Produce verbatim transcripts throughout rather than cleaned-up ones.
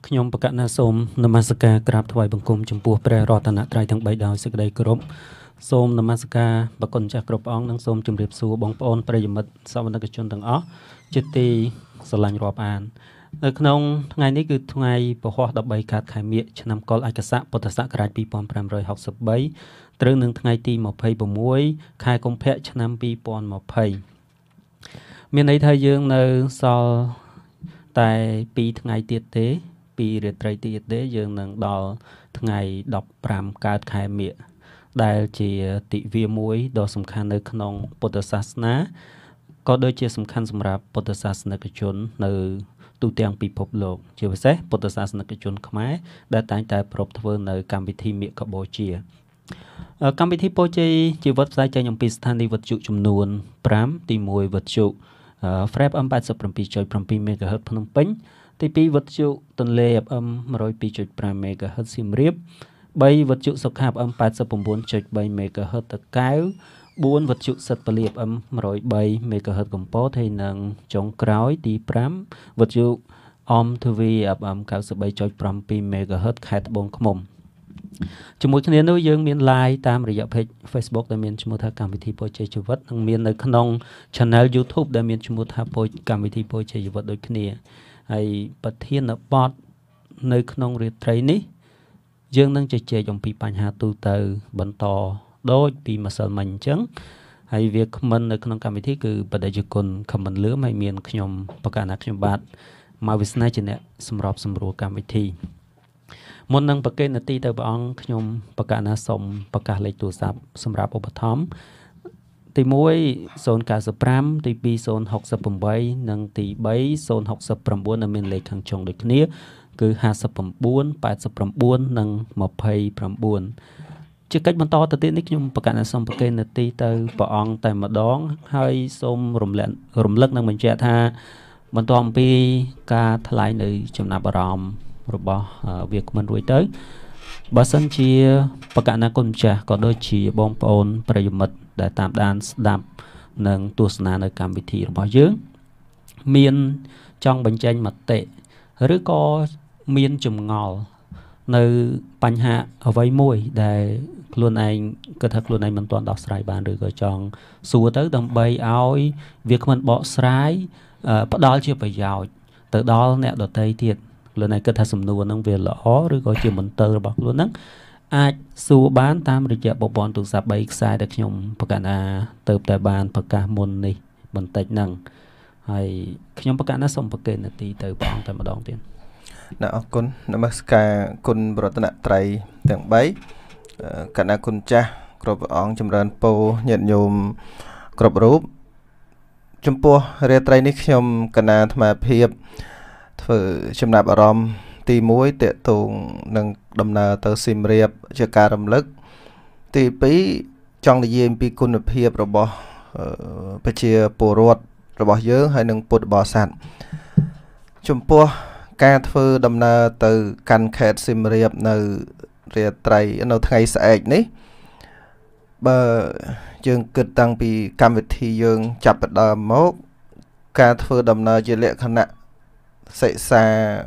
ខ្ញុំបកណាសូមនមស្ការក្រាបថ្វាយបង្គំចំពោះព្រះរតនត្រ័យទាំងបីដោយសេចក្តីគោរពសូមនមស្ការបកុនចាស់គ្រប់អង្គនិងសូមជម្រាបសួរបងប្អូនប្រិយមិត្តសវនិកជនទាំងអស់ជាទីស្រឡាញ់រាប់អាននៅក្នុងថ្ងៃនេះគឺថ្ងៃពហុដបីកើតខែមិញឆ្នាំកុលឯកស័កពុទ្ធសករាជពីរពាន់ប្រាំរយហកសិបបីត្រូវនឹងថ្ងៃទីម្ភៃ៦ខែកុម្ភៈឆ្នាំពីរពាន់ម្ភៃមានន័យថាយើងនៅសល់តែពីរថ្ងៃទៀតទេពីររាត្រីទៀតទេយើងនឹងដល់ថ្ងៃដប់ប្រាំកើតខែមិញដែលជាទិវាមួយដ៏សំខាន់នៅក្នុងពុទ្ធសាសនាក៏ដូចជាសំខាន់សម្រាប់ពុទ្ធសាសនិកជននៅទូទាំងពិភពលោកជាពិសេសពុទ្ធសាសនិកជនខ្មែរដែលតែងតែប្រពធ្វើនៅកម្មវិធីមិគបូជាកម្មវិធីបូជាជីវិតផ្សាយចេញអំពីស្ថានីយ៍វិទ្យុចំនួនប្រាំទីមួយវិទ្យុ F M แปดสิบเจ็ดจุดเจ็ด MHz ភ្នំពេញទីពីរវិទ្យុទន្លេ F M หนึ่งร้อยสองจุดห้า MHz សៀមរាបបីវិទ្យុសុខា F M แปดสิบเก้าจุดสาม MHz តាកែវបួនវិទ្យុសិទ្ធិពលី F M หนึ่งร้อยสาม MHz កំពតហើយនិងចុងក្រោយទីប្រាំវិទ្យុអមទ្វី F M เก้าสิบสามจุดเจ็ด MHz ខេត្តត្បូងឃ្មុំជាមួយគ្នានោះយើងមាន live តាមរយៈ page Facebook ដែលមានឈ្មោះថាកម្មវិធីបូជាជីវិតនិងមាននៅក្នុង channel YouTube ដែលមានឈ្មោះថាកម្មវិធីបូជាជីវិតដូចគ្នាហើយប្រធានបទនៅក្នុងរាត្រីនេះយើងនឹងជជែកអំពីបញ្ហាទូទៅបន្តដូចពីម្សិលមិញអញ្ចឹងហើយវាគ្មិននៅក្នុងកម្មវិធីគឺបដិជគុណខមមិនលឿមហើយមានខ្ញុំបកណាខ្ញុំបាទមកវាសនាជាអ្នកសម្របសម្រួលកម្មវិធីមុននឹងប្រកេននាទីទៅព្រះអង្គខ្ញុំបកណាសូមប្រកាសលេខទូរស័ព្ទសម្រាប់ឧបត្ថម្ភទី1 ศูนย์ เก้า ห้า ទី2 ศูนย์ หก แปด និងទី3 ศูนย์ หก เก้า ដែលមានលេខខាងចុងដូចគ្នាគឺห้าสิบเก้า แปดสิบเก้าនិងยี่สิบเก้าជាកិច្ចបន្តទៅទៀតនេះខ្ញុំប្រកាសសូមប្រកេននាទីទៅព្រះអង្គតែម្ដងហើយសូមរំលឹករំលឹកនិងបញ្ជាក់ថាបន្ទាប់ពីការថ្លែងនៅចំណាប់អារម្មណ៍របស់វាគ្មិនរួចទៅបើសិនជាប្រកាសណាគុណម្ចាស់ក៏ដូចជាបងប្អូនប្រិយមិត្តដែលតាមដានស្ដាប់និងទស្សនានៅកម្មវិធីរបស់យើងមានចង់បញ្ចេញមតិឬក៏មានចម្ងល់នៅបញ្ហាអ្វីមួយដែលខ្លួនឯងគិតថាខ្លួនឯងមិនទាន់ដោះស្រាយបានឬក៏ចង់សួរទៅដើម្បីឲ្យវាគ្មិនបកស្រាយផ្ដល់ជាប្រយោជន៍ទៅដល់អ្នកដទៃទៀតខ្លួនឯងគិតថាសំណួរហ្នឹងវាល្អឬក៏ជាមន្ទិលរបស់ខ្លួនហ្នឹងអាចសួរបានតាមរយៈប្រព័ន្ធទូរស័ព្ទបីខ្សែដែលខ្ញុំប្រកាសថាទៅតែបានប្រកាសមុននេះបន្តិចហ្នឹងហើយខ្ញុំប្រកាសណាសូមប្រកេននាទីទៅព្រះអង្គតែម្ដងទៀតណាអរគុណនមស្ការគុណរតនត្រ័យទាំងបីកណាគុណចាស់គ្រប់ព្រះអង្គចម្រើនពរញាតិញោមគ្រប់រូបចំពោះរាត្រីនេះខ្ញុំកណាអាត្មាភាពធ្វើចំណាប់អារម្មណ៍ទីមួយតេតងនឹងដំណើរទៅសៀមរាបជាការរំលឹកទីពីរចង់និយាយអំពីគុណភាពរបស់ប្រជាពលរដ្ឋរបស់យើងហើយនិងពុទ្ធបរិស័ទចំពោះការធ្វើដំណើរទៅកាន់ខេត្តសៀមរាបនៅរាត្រីនៅថ្ងៃស្អែកនេះបើយើងគិតតាំងពីកម្មវិធីយើងចាប់ផ្ដើមមកការធ្វើដំណើរជាលក្ខណៈសិក្សា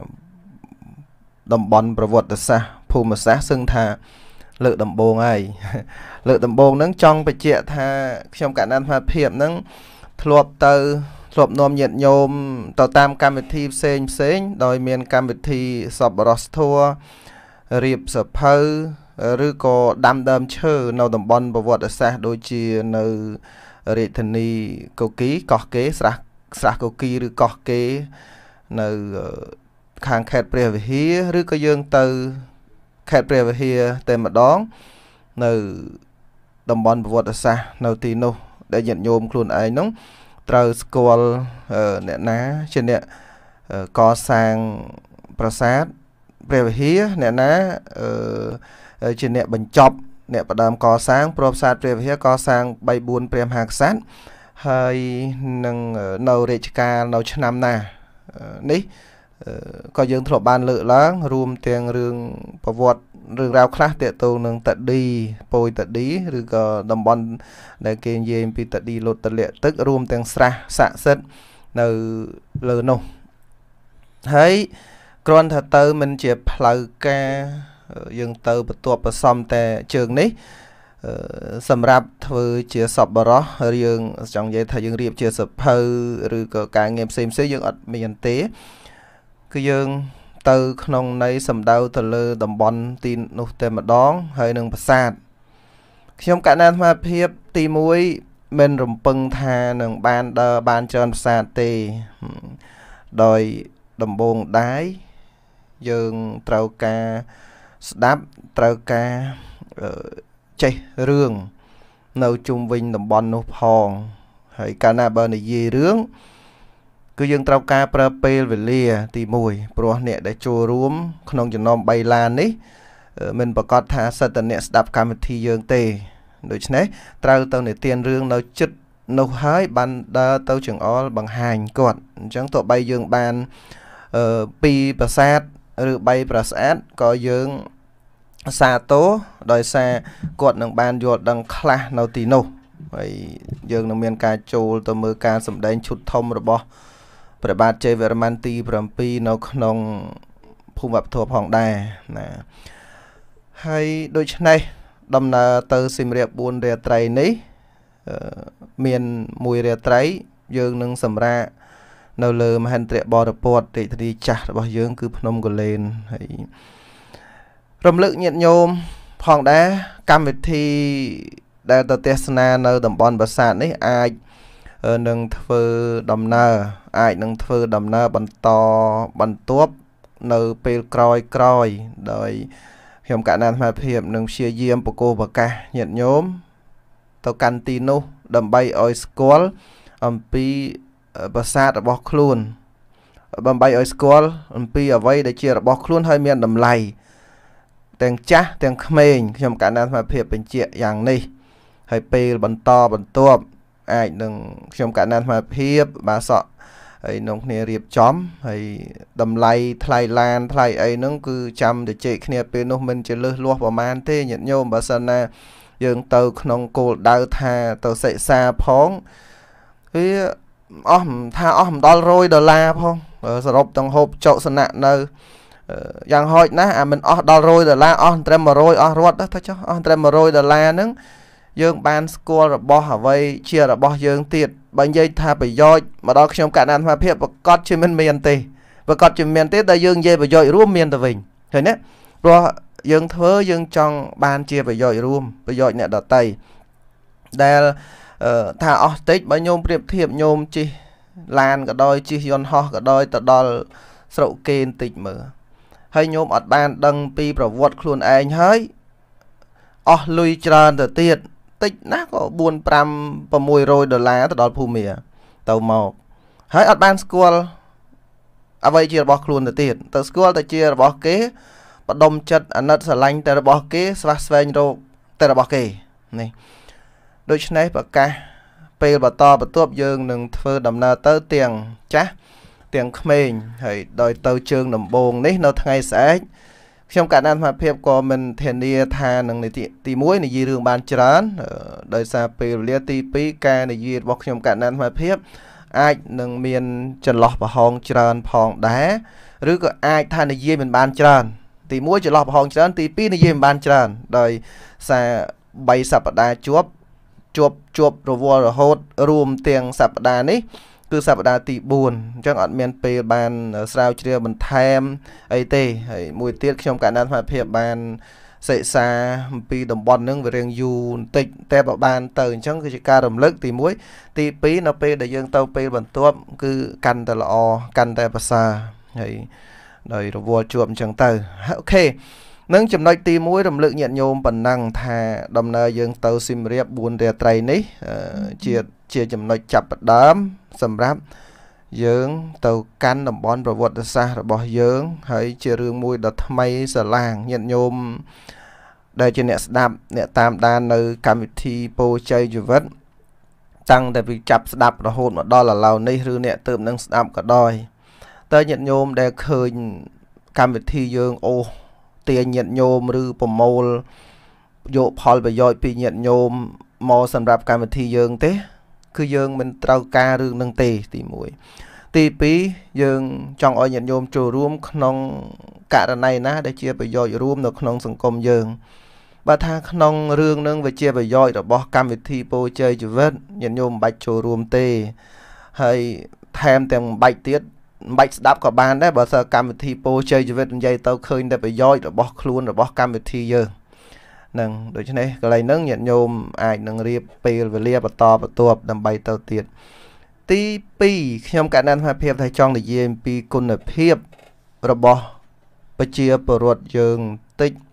តំបន់ប្រវត្តិសាស្ត្រភូមិសាស្ត្រសឹងថាលើកដំបូងហើយលើកដំបូងហ្នឹងចង់បញ្ជាក់ថាខ្ញុំកណ្ដាលអាភិបហ្នឹងធ្លាប់ទៅធ្លាប់នាំញាតិញោមទៅតាមកម្មវិធីផ្សេងផ្សេងដោយមានកម្មវិធីសប្បុរសធម៌រៀបសភៅឬក៏ដាំដើមឈើនៅតំបន់ប្រវត្តិសាស្ត្រដូចជានៅរាជធានីកូគីកោះកេរស្រះស្រះកូគីឬកោះកេរនៅខាងខេត្តព្រះវិហារឬក៏យើងទៅខេត្តព្រះវិហារតែម្ដងនៅតំបន់ប្រវត្តិសាស្ត្រនៅទីនោះដែលញាតិញោមខ្លួនឯងនោះត្រូវស្គាល់អ្នកណាជាអ្នកកសាងប្រាសាទព្រះវិហារអ្នកណាជាអ្នកបញ្ចប់អ្នកផ្ដើមកសាងប្រាសាទព្រះវិហារកសាងបីបួនព្រះមហាក្សត្រហើយនឹងនៅរាជការនៅឆ្នាំណានេះក៏យើងធ្លាប់បានលើកឡើងរួមទាំងរឿងប្រវត្តិរឿងរ៉ាវខ្លះទាក់ទងនឹងតឌីពយតឌីឬក៏តំបន់ដែលគេនិយាយអំពីតឌីលុតតលាក់ទឹករួមទាំងស្រះស័ក្តិសិទ្ធិនៅលើនោះហើយគ្រាន់ថាទៅមិនជាផ្លូវការយើងទៅបន្ទាប់ប្រសំតែជើងនេះសម្រាប់ធ្វើជាសប្បុរសរឿងចង់និយាយថាយើងរៀបជាសភៅឬក៏ការងារផ្សេងផ្សេងយើងអត់មានទេគឺយើងទៅក្នុងន័យសំដៅទៅលើតំបន់ទីនោះតែម្ដងហើយនឹងប្រាសាទខ្ញុំកណ្ដាលអាត្មាភាពទីមួយមិនរំពឹងថានឹងបានដើរបានច្រើនប្រាសាទទេដោយដំបងដែរយើងត្រូវការស្ដាប់ត្រូវការចេះរឿងនៅជុំវិញតំបន់នោះផងហើយកាលណាបើនិយាយរឿងគឺយើងត្រូវការប្រើពេលវេលាទីមួយព្រោះអ្នកដែលចូលរួមក្នុងចំណោមបីឡាននេះមិនប្រកាសថាសិតតអ្នកស្ដាប់កម្មវិធីយើងទេដូច្នេះត្រូវទៅនិទានរឿងនៅចិត្តនោះហើយបានដើរទៅចង្អុលបង្ហាញគាត់អញ្ចឹងទោះបីយើងបានអឺពីរប្រាសាទឬបីប្រាសាទក៏យើងសាទរដោយសារគាត់នឹងបានយល់ដឹងខ្លះនៅទីនោះហើយយើងនឹងមានការចូលទៅមើលការសម្ដែងឈុតធំរបស់ព្រះបាទជ័យវរ្ម័នទី7នៅក្នុងភូមិវប្បធម៌ផងដែរណាហើយដូច្នេះដំណើរទៅសៀមរាបបួនរាត្រីនេះមានមួយរាត្រីយើងនឹងសម្រាកនៅលើមហេន្ទ្របរពតរាជធានីចាស់របស់យើងគឺភ្នំកលែនហើយរំលឹកញាតិញោមផងដែរកម្មវិធីដែលទៅទេសនានៅតំបន់ប្រាសាទនេះអាចនឹងធ្វើដំណើរអាចនឹងធ្វើដំណើរបន្តបន្ទាប់នៅពេលក្រោយក្រោយដោយខ្ញុំកណ្ដាលអាត្មាភាពនឹងព្យាយាមបកគោប្រកាសញាតិញោមទៅកាន់ទីនោះដើម្បីឲ្យស្គាល់អំពីប្រាសាទរបស់ខ្លួនដើម្បីឲ្យស្គាល់អំពីអ្វីដែលជារបស់ខ្លួនហើយមានតម្លៃទាំងចាស់ទាំងក្មេងខ្ញុំកណ្ដាលអាត្មាភាពបញ្ជាក់យ៉ាងនេះហើយពេលបន្តបន្ទាប់អាចនឹងខ្ញុំកណ្ដាលអាត្មាភាពបាសក់ហើយនំគ្នារៀបចំហើយតម្លៃថ្លៃឡានថ្លៃអីហ្នឹងគឺចាំទៅជែកគ្នាពេលនោះមិនជាលើសលាស់ប្រមាណទេញាតិញោមបើសិនណាយើងទៅក្នុងគោលដៅថាទៅសិក្សាផងវាអស់ថាអស់មិនដល់រយដុល្លារផងសរុបទាំងហូបចុកសនៈនៅយ៉ាងហោចណាស់អាមិនអស់ដល់រយដុល្លារអស់ត្រឹម100អស់រត់ទៅចុះអស់ត្រឹម100ដុល្លារហ្នឹងយើងបានស្គាល់របស់អ្វីជារបស់យើងទៀតបើនិយាយថាប្រយោជន៍មកដល់ខ្ញុំកណ្ដាលអាត្មាភាពប្រកាសជាមិនមានទេប្រកាសជាមានទេតែយើងនិយាយប្រយោជន៍រួមមានទៅវិញឃើញទេព្រោះយើងធ្វើយើងចង់បានជាប្រយោជន៍រួមប្រយោជន៍អ្នកដទៃដែលថាអស់តិចបើញោមប្រៀបធៀបញោមជិះឡានក៏ដោយជិះយន្តហោះក៏ដោយទៅដល់ស្រុកគេបន្តិចមើលហើយញោមអត់បានដឹងពីប្រវត្តិខ្លួនឯងហើយអស់លុយច្រើនទៅទៀតតិចណាស់ក៏4 5 600ដុល្លារទៅដល់ភូមាទៅមកហើយអត់បានស្គាល់អ្វីជារបស់ខ្លួនទៅទៀតទៅស្គាល់តែជារបស់គេបដុំចិត្តអាណិតស្រឡាញ់តែរបស់គេស្វះស្វែងរកតែរបស់គេនេះដូច្នេះប្រកាសពេលបន្តបន្ទាប់យើងនឹងធ្វើដំណើរទៅទាំងចាស់ទាំងក្មេងហើយដោយទៅជើងដំបងនេះនៅថ្ងៃស្អែកខ្ញុំកណ្ដាលអាត្មាភាពក៏មិនធានាថានឹងទីមួយនិយាយរឿងបានច្រើនដោយសារពេលវេលាទីពីរការនិយាយរបស់ខ្ញុំកណ្ដាលអាត្មាភាពអាចនឹងមានចន្លោះប្រហោងច្រើនផងដែរឬក៏អាចថានិយាយមិនបានច្រើនទីមួយចន្លោះប្រហោងច្រើនទីពីរនិយាយមិនបានច្រើនដោយសារបីសប្តាហ៍ជាប់ជាប់ជាប់រវល់រហូតរួមទាំងសប្តាហ៍នេះគឺសប្តាហ៍ទី4អញ្ចឹងអត់មានពេលបានស្រាវជ្រាវបន្ថែមអីទេហើយមួយទៀតខ្ញុំកណ្ដាលអាត្មាភាពបានសិក្សាអំពីតំបន់ហ្នឹងវារៀងយូរបន្តិចតែបើបានទៅអញ្ចឹងគឺជាការរំលឹកទីមួយទីពីរនៅពេលដែលយើងទៅពេលបន្ទាប់គឺកាន់តែល្អកាន់តែប្រសើរហើយដោយរវល់ជួបអញ្ចឹងទៅអូខេនឹងចំណុចទីមួយរំលឹកញាតិញោមប៉ុណ្ណឹងថាដំណើរយើងទៅសៀមរាបបួនរាត្រីនេះជាជាចំណុចចាប់ផ្ដើមសម្រាប់យើងទៅកាន់តំបន់ប្រវត្តិសាស្ត្ររបស់យើងហើយជារឿងមួយដ៏ថ្មីស្រឡាងញាតិញោមដែលជាអ្នកស្ដាប់អ្នកតាមដាននៅកម្មវិធីពោជ័យជីវិតតាំងតែពីចាប់ស្ដាប់រហូតមកដល់ឥឡូវនេះឬអ្នកទើបនឹងស្ដាប់ក៏ដោយតើញាតិញោមដែលឃើញកម្មវិធីយើងអូទាញញាតិញោមឬប្រមូលយកផលប្រយោជន៍ពីញាតិញោមមកសម្រាប់កម្មវិធីយើងទេគឺយើងមិនត្រូវការរឿងនឹងទេទីមួយទីពីរយើងចង់ឲ្យញាតិញោមចូលរួមក្នុងករណីណាដែលជាប្រយោជន៍រួមនៅក្នុងសង្គមយើងបើថាក្នុងរឿងនឹងវាជាប្រយោជន៍របស់កម្មវិធីពរជ័យជីវិតញាតិញោមមិនបាច់ចូលរួមទេហើយថែមទាំងមិនបាច់ទៀតមិនបាច់ស្ដាប់ក៏បានដែរបើសិនកម្មវិធីពរជ័យជីវិតនិយាយទៅឃើញតែប្រយោជន៍របស់ខ្លួនរបស់កម្មវិធីយើងនឹងដូច្នេះកន្លែងហ្នឹងញាតិញោមអាចនឹងរៀបពេលវេលាបន្តបន្ទាប់ដើម្បីទៅទៀតទីពីរខ្ញុំកណ្ដាលថាភាពថាចង់និយាយអំពីគុណភាពរបស់ប្រជាពលរដ្ឋយើងតិច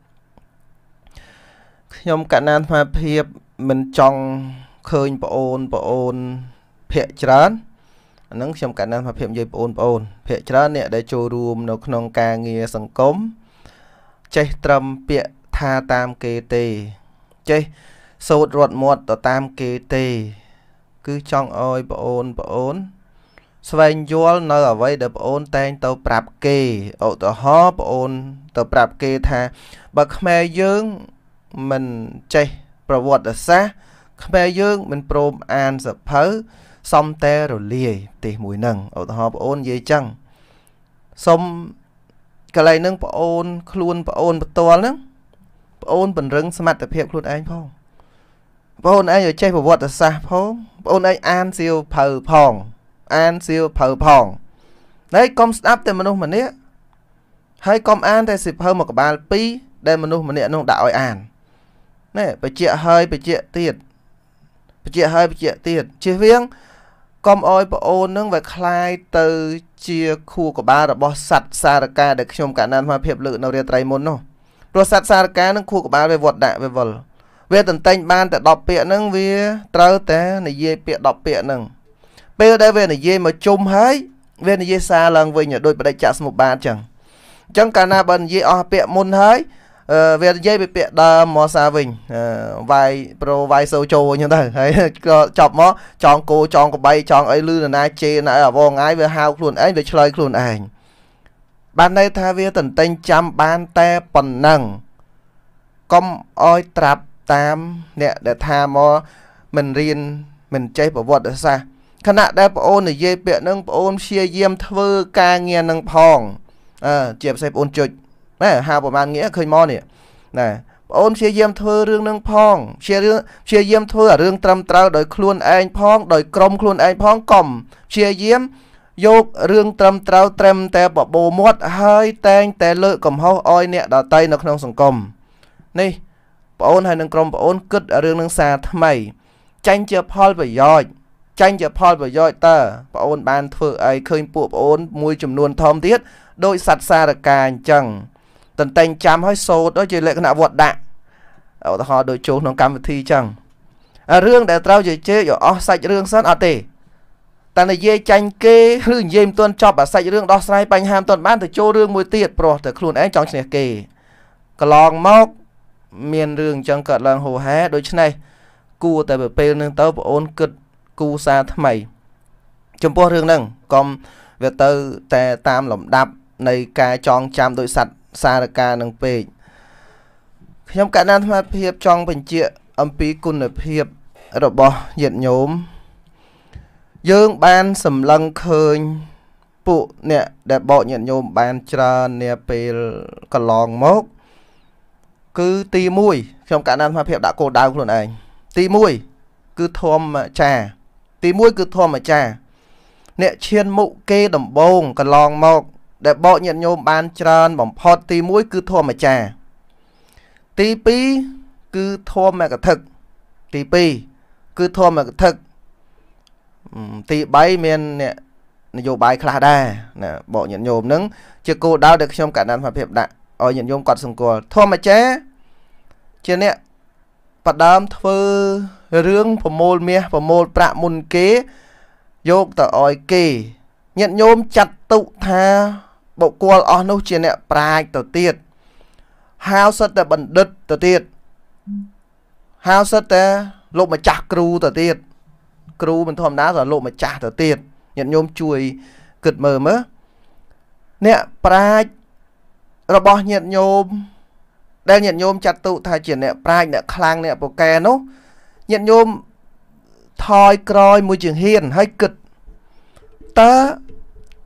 ខ្ញុំកណ្ដាលថាភាពមិនចង់ឃើញប្អូនប្អូនភាគច្រើនអាហ្នឹងខ្ញុំកណ្ដាលថាភាពនិយាយប្អូនប្អូនភាគច្រើនអ្នកដែលចូលរួមនៅក្នុងការងារសង្គមចេះត្រឹមពាក្យថាតាមគេទេចេះសូត្ររត់មាត់ទៅតាមគេទេគឺចង់ឲ្យប្អូនប្អូនស្វែងយល់នៅអ្វីដែលប្អូនតែងទៅប្រាប់គេឧទាហរណ៍ប្អូនទៅប្រាប់គេថាបើខ្មែរយើងមិនចេះប្រវត្តិសាស្ត្រខ្មែរយើងមិនព្រមអានសៀវភៅសំតែរលាយទេមួយហ្នឹងឧទាហរណ៍ប្អូននិយាយចឹងសុំកន្លែងហ្នឹងប្អូនខ្លួនប្អូនផ្ទាល់ហ្នឹងប្អូនពង្រឹងសមត្ថភាពខ្លួនឯងផងប្អូនឯងឲ្យចេះប្រវត្តិសាស្ត្រផងប្អូនឯងអានសៀវភៅផងអានសៀវភៅផងហើយកុំស្ដាប់តែមនុស្សម្នាក់ហើយកុំអានតែសៀវភៅមួយក្បាលពីរដែលមនុស្សម្នាក់នោះដាក់ឲ្យអានណែបញ្ជាក់ហើយបញ្ជាក់ទៀតបញ្ជាក់ហើយបញ្ជាក់ទៀតជៀសវាងកុំឲ្យប្អូននឹងវាคล้ายទៅជាខួរក្បាលរបស់សត្វសារកាដែលខ្ញុំកណ្ដាលមកភាពលើកនៅរាត្រីមុននោះព្រោះសត្វសារកានឹងខួរក្បាលវាវត្តដាក់វាវល់វាតន្តែងបានតែដប់ពាក្យហ្នឹងវាត្រូវតែនិយាយពាក្យដប់ពាក្យហ្នឹងពេលដែលវានិយាយមកជុំហើយវានិយាយសារឡើងវិញដូចបដិច្ចសមុបាទអញ្ចឹងអញ្ចឹងកាលណាបើនិយាយអស់ពាក្យមុនហើយវានិយាយពីពាក្យដើមមកសារវិញវាយប្រូវាយសូចូលអញ្ចឹងទៅហើយក៏ចប់មកចង់គោចង់កបីចង់អីលឺណាជេណាអវងងាយវាហៅខ្លួនឯងវាឆ្លើយខ្លួនឯងបានន័យថាវាតន្តែងចាំបានតែប៉ុណ្ណឹងកុំអោយត្រាប់តាមអ្នកដែលថាមកមិនរៀនមិនចេះប្រវត្តិសាស្ត្រខណៈដែលប្អូននិយាយពាក្យហ្នឹងប្អូនព្យាយាមធ្វើការងារនឹងផងអឺជាពិសេសប្អូនចុចណែហៅប្រហែលងារឃើញមកនេះណែប្អូនព្យាយាមធ្វើរឿងនឹងផងព្យាយាមព្យាយាមធ្វើរឿងត្រឹមត្រូវដោយខ្លួនឯងផងដោយក្រុមខ្លួនឯងផងកុំព្យាយាមយករឿងត្រឹមត្រូវត្រឹមតែបបោមាត់ហើយតែងតែលើកកំហុសឲ្យអ្នកដទៃនៅក្នុងសង្គមនេះប្អូនហើយនឹងក្រុមប្អូនគិតរឿងនឹងសារថ្មីចាញ់ជាផលប្រយោជន៍ចាញ់ជាផលប្រយោជន៍តើប្អូនបានធ្វើអីឃើញពួកប្អូនមួយចំនួនធំទៀតដោយសត្វសារកាអញ្ចឹងតន្តែងចាំឲ្យសូត្រជាលក្ខណៈវត្តដាក់ឧទាហរណ៍ដូចចូលក្នុងកម្មវិធីអញ្ចឹងរឿងដែលត្រូវជជែកឲ្យអស់សាច់រឿងសិនអត់ទេតែនិយាយចាញ់គេឬនិយាយមិនទាន់ចប់អាសាច់រឿងដោះស្រាយបញ្ហាមិនទាន់បានទៅចូលរឿងមួយទៀតព្រោះតែខ្លួនឯងចង់ឈ្នះគេកន្លងមកមានរឿងអញ្ចឹងកើតឡើងហូរហែដូច្នេះគួរតែពេលនឹងទៅបងអូនគិតគូសារថ្មីចំពោះរឿងហ្នឹងកុំវាទៅតែតាមលំដាប់នៃការចងចាំដោយសត្វសារកានឹងពេកខ្ញុំកណ្ដាលអាត្មាភាពចង់បញ្ជាក់អំពីគុណភាពរបស់ញាតិញោមយើងបានសម្លឹងឃើញពួកអ្នកដែលបកញាតិញោមបានច្រើននាពេលកន្លងមកគឺទីមួយខ្ញុំកណ្ដាលអាត្មាភាពដាក់គោលដៅខ្លួនឯងទីមួយគឺធម្មចាទីមួយគឺធម្មចាអ្នកឈានមុខគេដំបងកន្លងមកដែលបកញាតិញោមបានច្រើនបំផុតទីមួយគឺធម្មចាទីពីរគឺធម្មកថាទីពីរគឺធម្មកថាទីបីមានអ្នកនយោបាយខ្លះដែរណាបកញាតិញោមហ្នឹងជាគោលដៅដែលខ្ញុំកណ្ដាលអាត្មាភាពដាក់ឲ្យញាតិញោមគាត់សង្កល់ធម្មចាជាអ្នកបដើមធ្វើរឿងប្រមូលមាសប្រមូលប្រាក់មុនគេយកទៅឲ្យគេញាតិញោមចាត់ទុកថាបុគ្គលអស់នោះជាអ្នកប្រាជ្ញទៅទៀតហៅសិតតែបណ្ឌិតទៅទៀតហៅសិតតែលោកម្ចាស់គ្រូទៅទៀតគ្រូមិនធម្មតាក៏លោកម្ចាស់ទៅទៀតញាតិញោមជួយគិតមើលមើលអ្នកប្រាជ្ញរបស់ញាតិញោមដែលញាតិញោមចាត់ទុកថាជាអ្នកប្រាជ្ញអ្នកខ្លាំងអ្នកពូកែនោះញាតិញោមថយក្រោយមួយជាងហ៊ានហើយគិតតើ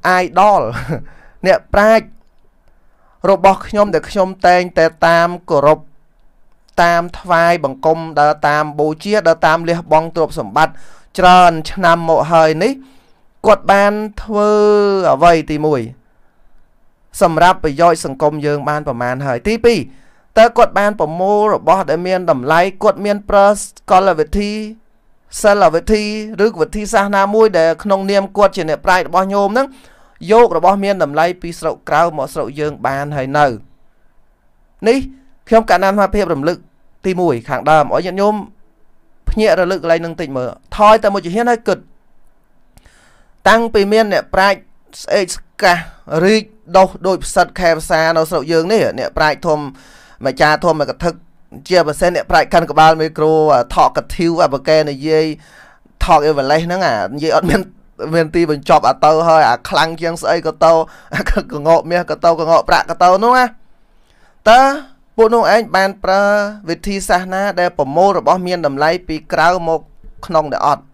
idol អ្នកប្រាជ្ញរបស់ខ្ញុំដែលខ្ញុំតែងតែតាមគោរពតាមថ្វាយបង្គំដើរតាមបូជាដើរតាមលះបង់ទ្រព្យសម្បត្តិច្រើនឆ្នាំមកហើយនេះគាត់បានធ្វើអ្វីទីមួយសម្រាប់ប្រយោជន៍សង្គមយើងបានប្រមាណហើយទីពីរតើគាត់បានប្រមូលរបស់ដែលមានតម្លៃគាត់មានប្រើកលវិធីសិលវិធីឬវិធីសាស្ត្រណាមួយដែលក្នុងនាមគាត់ជាអ្នកប្រាជ្ញរបស់ញោមហ្នឹងយករបស់មានតម្លៃពីស្រុកក្រៅមកស្រុកយើងបានហើយនៅនេះខ្ញុំកណ្ដាលមកភាពរំលឹកទីមួយខាងដើមឲ្យញាតិញោមភ្ញាក់រលឹកកន្លែងនឹងតិចមើលថយតែមួយជំហានហើយគិតតាំងពីមានអ្នកប្រាជ្ញស្អេកស្កាសរីកដុះដោយផ្សិតខែភាសានៅស្រុកយើងនេះអ្នកប្រាជ្ញធំម្ចាស់ធំមកកថាជាប្រសិនអ្នកប្រាជ្ញកាន់ក្បាលមីក្រូថកកធីវអបកែនិយាយថកអេវលេសហ្នឹងអានិយាយអត់មានមានទីបញ្ចប់អាទៅហើយអាខ្លាំងជាងស្អីក៏ទៅកងកមាសក៏ទៅកងកប្រាក់ក៏ទៅនោះណាតើពួកនោះឯងបានប្រើវិធីសាស្ត្រណាដែលប្រមូលរបស់មានតម្លៃពីក្រៅមកក្នុងដែលអត់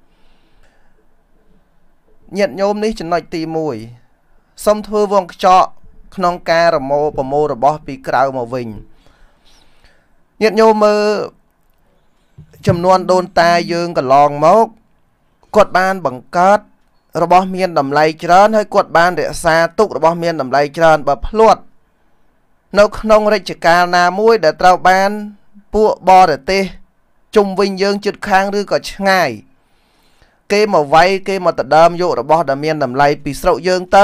ញាតិញោមនេះចំណុចទីមួយសូមធ្វើវងខ្ចក់ក្នុងការរមោប្រមូលរបស់ពីក្រៅមកវិញញាតិញោមមើលចំនួនដូនតាយើងកន្លងមកគាត់បានបង្កើតរបស់មានតម្លៃច្រើនហើយគាត់បានរក្សាទុករបស់មានតម្លៃច្រើនបើភ្លាត់នៅក្នុងរជ្ជកាលណាមួយដែលត្រូវបានពួកបរទេសជុំវិញយើងជិតខាងឬក៏ឆ្ងាយគេមកវាយគេមកដដើមយករបស់ដែលមានតម្លៃពីស្រុកយើងទៅ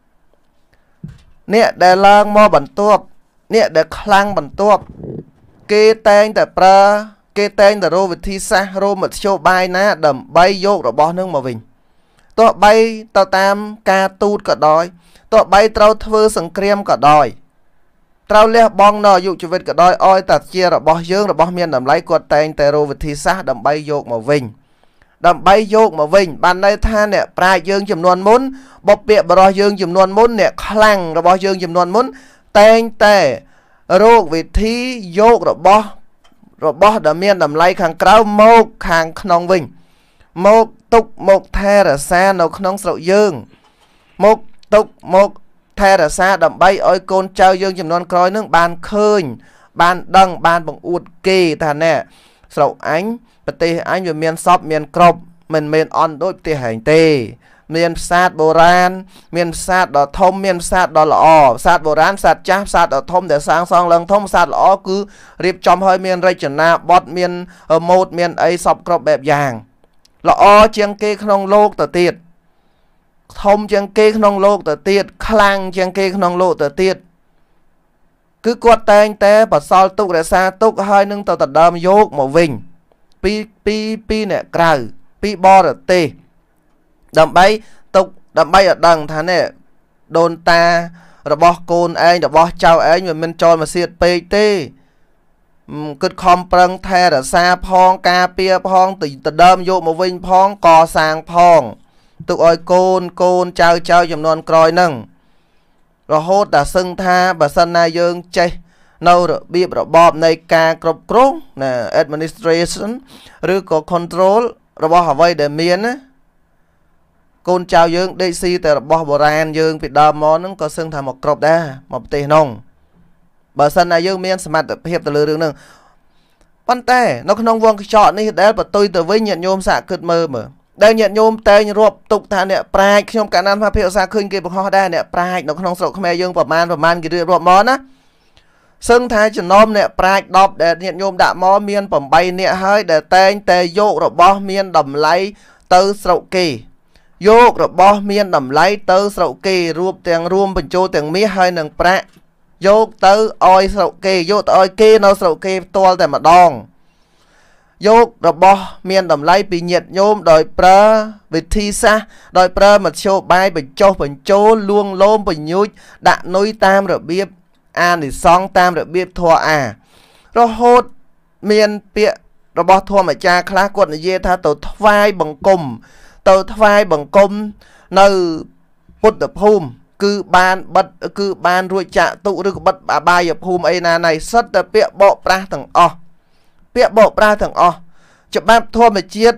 អ្នកដែលឡើងមកបន្ទាប់អ្នកដែលខ្លាំងបន្ទាប់គេតែងតែប្រើគេតែងតែរកវិធីសាស្ត្ររកមធ្យោបាយណាដើម្បីយករបស់នឹងមកវិញទោះបីទៅតាមការទូតក៏ដោយទោះបីត្រូវធ្វើសង្គ្រាមក៏ដោយត្រូវលះបង់នៅអាយុជីវិតក៏ដោយឲ្យតែជារបស់យើងរបស់មានតម្លៃគាត់តែងតែរកវិធីសាស្ត្រដើម្បីយកមកវិញដើម្បីយកមកវិញបានន័យថាអ្នកប្រាជ្ញយើងចំនួនមុនបុព្វបុរសយើងចំនួនមុនអ្នកខ្លាំងរបស់យើងចំនួនមុនតែងតែរកវិធីយករបស់របស់ដែលមានតម្លៃខាងក្រៅមកខាងក្នុងវិញមកទុកមកថែរក្សានៅក្នុងស្រុកយើងមកទុកមកថែរក្សាដើម្បីឲ្យកូនចៅយើងចំនួនក្រោយនឹងបានឃើញបានដឹងបានបង្អួតគេថាណែស្រុកអញប្រទេសអញវាមានសពមានគ្រប់មិនមែនអន់ដូចប្រទេសហែងទេមានប្រាសាទបុរាណមានប្រាសាទដ៏ធំមានប្រាសាទដ៏ល្អប្រាសាទបុរាណប្រាសាទចាស់ប្រាសាទដ៏ធំដែលសាងសង់ឡើងធំប្រាសាទល្អគឺរៀបចំឲ្យមានរចនាបថមានម៉ូដមានអីសពគ្រប់បែបយ៉ាងល្អជាងគេក្នុងលោកទៅទៀតធំជាងគេក្នុងលោកទៅទៀតខ្លាំងជាងគេក្នុងលោកទៅទៀតគឺគាត់តែងតែបសល់ទុករក្សាទុកហើយនឹងទៅដណ្ដើមយកមកវិញពីពីពីអ្នកក្រៅពីបរទេសដើម្បីទុកដើម្បីឲ្យដឹងថានេះដូនតារបស់កូនឯងរបស់ចៅឯងវាមិនចូលមកសៀតពេកទេគិតខំប្រឹងថែរក្សាផងការពារផងទៅដណ្ដើមយកមកវិញផងកសាងផងទុកឲ្យកូនកូនចៅចៅចំនួនក្រោយហ្នឹងរហូតដល់សឹងថាបើសិនណាយើងចេះនៅរបៀបរបបនៃការគ្រប់គ្រងណា administration ឬក៏ control របស់អ្វីដែលមានណាកូនចៅយើងដេកស៊ីតែរបស់បុរាណយើងពីដើមមកហ្នឹងក៏សឹងថាមកគ្រប់ដែរមកប្រទេសនោះបើសិនណាយើងមានសមត្ថភាពទៅលើរឿងហ្នឹងប៉ុន្តែនៅក្នុងវងកញ្ចក់នេះដែលបន្ទុយទៅវិញញាតិញោមសាកគិតមើលមើលដែលញាតិញោមតែងរាប់ទុកថាអ្នកប្រាជ្ញខ្ញុំកាលណាថាភាសាឃើញគេបង្ហោះដែរអ្នកប្រាជ្ញនៅក្នុងស្រុកខ្មែរយើងប្រមាណប្រមាណគេរៀបរាប់មកណាសឹងថាចំណោមអ្នកប្រាជ្ញដប់ដែលញាតិញោមដាក់មកមានប្រាំបីនាក់ហើយដែលតែងតែយករបស់មានតម្លៃទៅស្រុកគេយករបស់មានតម្លៃទៅស្រុកគេរួមទាំងរួមបញ្ចូលទាំងមាសហើយនឹងប្រាក់យកទៅឲ្យស្រុកគេយកទៅឲ្យគេនៅស្រុកគេផ្ទាល់តែម្ដងយករបស់មានតម្លៃពីញាតិញោមដោយប្រើវិធីសាស្ត្រដោយប្រើមធ្យោបាយបញ្ចុះបញ្ចូលលួងលោមបញ្ញូចដាក់នុយតាមរបៀបអានិសង្ឃតាមរបៀបធម៌អារហូតមានពាក្យរបស់ធម៌អាចារ្យខ្លះគាត់និយាយថាទៅថ្វាយបង្គំទៅថ្វាយបង្គំនៅពុទ្ធភូមិគឺបានបិទគឺបានរួចចាក់ទុកឬក៏បិទអបាយភូមិអីណាណៃសិតតែពាក្យបកប្រាស់ទាំងអស់ពាក្យបកប្រាស់ទាំងអស់ច្បាប់ធម្មជាតិ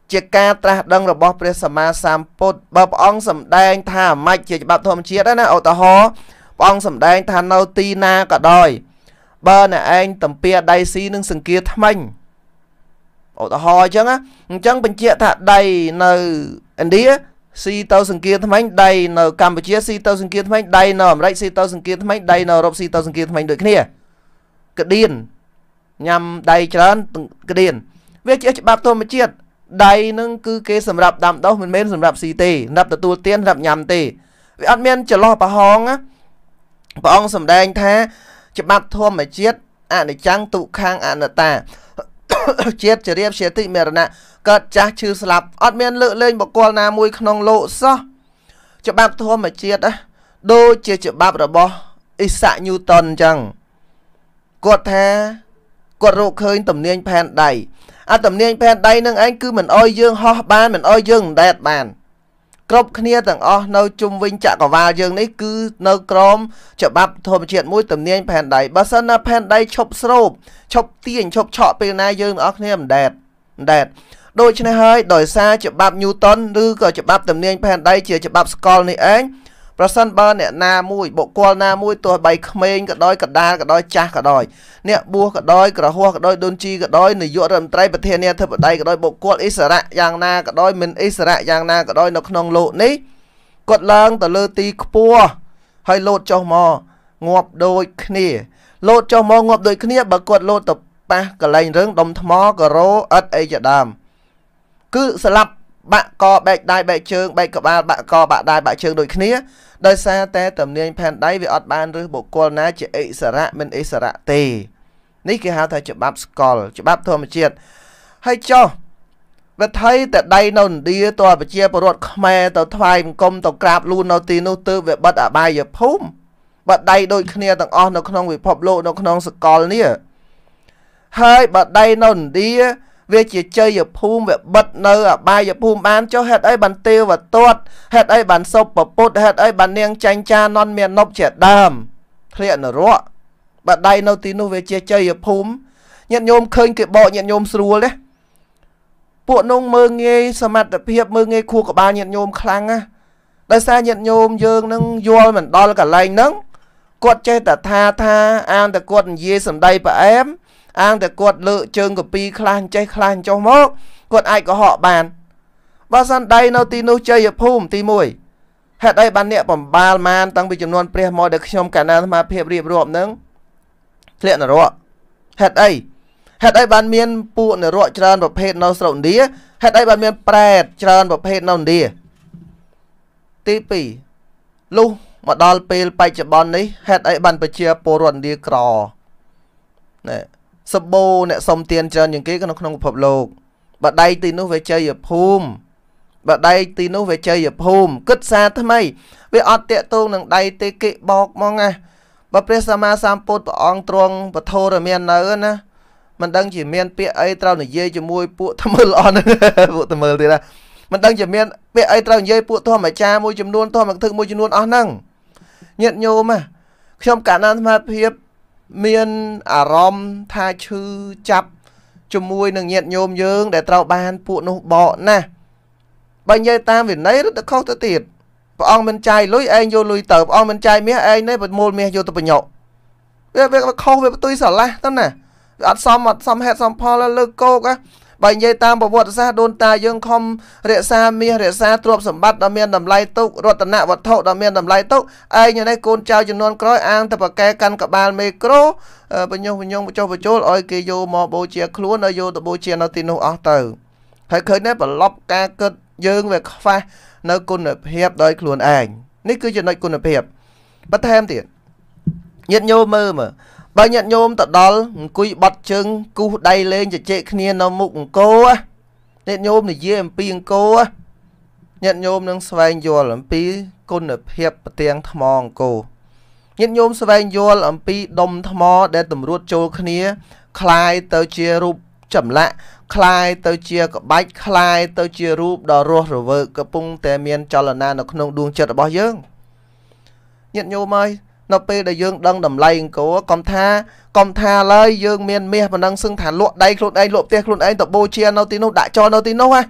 ជាការត្រាស់ដឹងរបស់ព្រះសម្មាសម្ពុទ្ធបើព្រះអង្គសម្ដែងថាអាម៉េចជាច្បាប់ធម្មជាតិណាឧទាហរណ៍ព្រះអង្គសម្ដែងថានៅទីណាក៏ដោយបើអ្នកឯងតំពៀដៃស៊ីនឹងសង្គាថ្មិញឧទាហរណ៍អញ្ចឹងណាអញ្ចឹងបញ្ជាក់ថាដៃនៅឥណ្ឌាស៊ីទៅសង្គាថ្មិញដៃនៅកម្ពុជាស៊ីទៅសង្គាថ្មិញដៃនៅអាមេរិកស៊ីទៅសង្គាថ្មិញដៃនៅអឺរ៉ុបស៊ីទៅសង្គាថ្មិញដូចគ្នាក្តៀនញ៉ាំដៃច្រើនក្តៀនវាជាច្បាប់ធម្មជាតិដៃនឹងគឺគេសម្រាប់ដាំដុះមិនមែនសម្រាប់ស៊ីទេសម្រាប់ទទួលទានសម្រាប់ញ៉ាំទេវាអត់មានចន្លោះប្រហោងណាព្រះអង្គសម្ដែងថាច្បាប់ធម្មជាតិអនិច្ចំទុក្ខំអនត្តាជាតិចរិបជាតិមរណៈកើតចាស់ឈឺស្លាប់អត់មានលើកលែងបុគ្គលណាមួយក្នុងលោកសោះច្បាប់ធម្មជាតិណាដូចជាច្បាប់របស់អ៊ីសាក់ញូតុនអញ្ចឹងគាត់ថាគាត់រកឃើញទំនាញផែនដីអាទំនាញផែនដីនឹងឯងគឺមិនអោយយើងហោះបានមិនអោយយើងដែតបានគ្រប់គ្នាទាំងអស់នៅជុំវិញចក្រវាលយើងនេះគឺនៅក្រោមច្បាប់ធម្មជាតិមួយទំនាញផែនដីបើសិនណាផែនដីឈប់ស្រូបឈប់ទាញឈប់ឆក់ពេលណាយើងទាំងអស់គ្នាមិនដែតមិនដែតដូច្នេះហើយដោយសារច្បាប់ញូតុនឬក៏ច្បាប់ទំនាញផែនដីជាច្បាប់ស្កលនេះឯងប្រសិនបើអ្នកណាមួយបុគ្គលណាមួយទោះបីក្មេងក៏ដោយកដាលក៏ដោយចាស់ក៏ដោយអ្នកបួសក៏ដោយក្រហោះក៏ដោយដូនជីក៏ដោយនាយករដ្ឋមន្ត្រីប្រធានាធិបតីក៏ដោយបុគ្គលអិសរៈយ៉ាងណាក៏ដោយមិនអិសរៈយ៉ាងណាក៏ដោយនៅក្នុងលោកនេះគាត់ឡើងទៅលើទីខ្ពស់ហើយលោតចុះមកងាប់ដូចគ្នាលោតចុះមកងាប់ដូចគ្នាបើគាត់លោតទៅប៉ះកលែងរឿងដុំថ្មការ៉ូអិតអីជាដើមគឺស្លាប់បាក់កបែកដៃបែកជើងបែកក្បាលបាក់កបាក់ដៃបាក់ជើងដូចគ្នាដោយសារតែទំនាញផែនដីវាអត់បានឬបុគ្គលណាជាអិសរៈមិនអិសរៈទេនេះគេហៅថាច្បាប់ស្កលច្បាប់ធម្មជាតិហើយចុះបើថៃតែដៃនៅឥណ្ឌាតើប្រជាពលរដ្ឋខ្មែរទៅថ្វាយបង្គំទៅក្រាបលូននៅទីនោះទើបវាបិទអបាយភូមិបើដៃដូចគ្នាទាំងអស់នៅក្នុងពិភពលោកនៅក្នុងសកលនេះហើយបើដៃនៅឥណ្ឌាវាជាជ័យភូមិវាបិទនៅអបាយភូមិបានចុះហេតុអីបានទេវតាត់ហេតុអីបានសុបពុទ្ធហេតុអីបាននាងចាញ់ចានន់មាននប់ជាដើមធ្លាក់នរកបើដៃនៅទីនោះវាជាជ័យភូមិញាតិញោមឃើញគេបកញាតិញោមស្រួលទេពួកនោះមើងងាយសមត្ថភាពមើងងាយខួរក្បាលញាតិញោមខ្លាំងណាដោយសារញាតិញោមយើងនឹងយល់មិនដល់កន្លែងហ្នឹងគាត់ចេះតែថាថាអានតែគាត់និយាយសំដីផ្អែមអាងតែគាត់លើកជើងកពីខ្លះចេះខ្លះចុះមកគាត់អាចកុហកបានបើសិនដៃនៅទីនោះជ័យភូមិទីមួយហេតុអីបានអ្នកបំបាលមានតាំងពីចំនួនព្រះមកដែលខ្ញុំកាលណាអាត្មាភាពរៀបរាប់នឹងធ្លាក់នរកហេតុអីហេតុអីបានមានពួកនរកច្រើនប្រភេទនៅស្រុកឥណ្ឌាហេតុអីបានមានប្រែតច្រើនប្រភេទនៅឥណ្ឌាទីពីរលុះមកដល់ពេលបច្ចុប្បន្ននេះហេតុអីបានប្រជាពលរដ្ឋឥណ្ឌាក្រណែសម្បូរអ្នកសុំទានច្រើនជាងគេក្នុងពិភពលោកបើដៃទីនោះវាជ័យភូមិបើដៃទីនោះវាជ័យភូមិគិតសារថ្មីវាអត់តាក់ទងនឹងដៃទេគេបោកមកណាបើព្រះសម្មាសម្ពុទ្ធព្រះអង្គទ្រង់ពធរមាននៅណាមិនដឹងជាមានពាក្យអីត្រូវនិយាយជាមួយពួកថ្មើលល្អហ្នឹងពួកថ្មើលទៀតណាមិនដឹងជាមានពាក្យអីត្រូវនិយាយពួកធម្មចារមួយចំនួនធម្មទឹកមួយចំនួនអស់ហ្នឹងញាតិញោមណាខ្ញុំកាលណាអាត្មាភាពមានអារម្មណ៍ថាឈឺចាប់ជាមួយនឹងញាតិញោមយើងដែលត្រូវបានពួកនោះបកណាបើនិយាយតាមវិន័យរត់ទៅខុសទៅទៀតព្រះអង្គមិនចាយលុយឯងយកលុយទៅព្រះអង្គមិនចាយមាសឯងនេះប្រមូលមាសយកទៅបញ្ញក់វាវាខុសវាផ្ទុយស្រឡះទៅណាវាអត់សមអត់សមហេតុសមផលលើកគោកបើនិយាយតាមប្រវត្តិសាស្ត្រដូនតាយើងខំរក្សាមាសរក្សាទ្រព្យសម្បត្តិដ៏មានតម្លៃទុករតនវត្ថុដ៏មានតម្លៃទុកឯងនេះកូនចៅចំនួនក្រោយអាងទៅប្រកែកាន់ក្បាលមេក្រូបញ្ញុះបញ្ញុងបញ្ចុះបញ្ចូលឲ្យគេយកមកបូជាខ្លួនហើយយកទៅបូជានៅទីនោះអស់ទៅហើយឃើញទេប្រឡប់ការគិតយើងវាខ្វះនៅគុណភាពដោយខ្លួនឯងនេះគឺចំណុចគុណភាពបន្ថែមទៀតញាតិញោមមើលមើលបើញាតិញោមទៅដល់អង្គុយបត់ជើងគូសដៃលេងជជែកគ្នានៅមុខអង្គរញាតិញោមនិយាយអំពីអង្គរញាតិញោមនឹងស្វែងយល់អំពីគុណភាពផ្ទាំងថ្មអង្គរញាតិញោមស្វែងយល់អំពីដុំថ្មដែលតម្រួតចូលគ្នាคล้ายទៅជារូបចម្លាក់คล้ายទៅជាក្បាច់คล้ายទៅជារូបដ៏រស់រវើកកំពុងតែមានចលនានៅក្នុងដួងចិត្តរបស់យើងញាតិញោមហើយនៅពេលដែលយើងដឹងតម្លៃអង្គរកុំថាកុំថាឡើយយើងមានមាសប៉ុណ្ណឹងសឹងថាលក់ដៃខ្លួនឯងលក់ផ្ទះខ្លួនឯងទៅបូជានៅទីនោះដាក់ចោលនៅទីនោះហ៎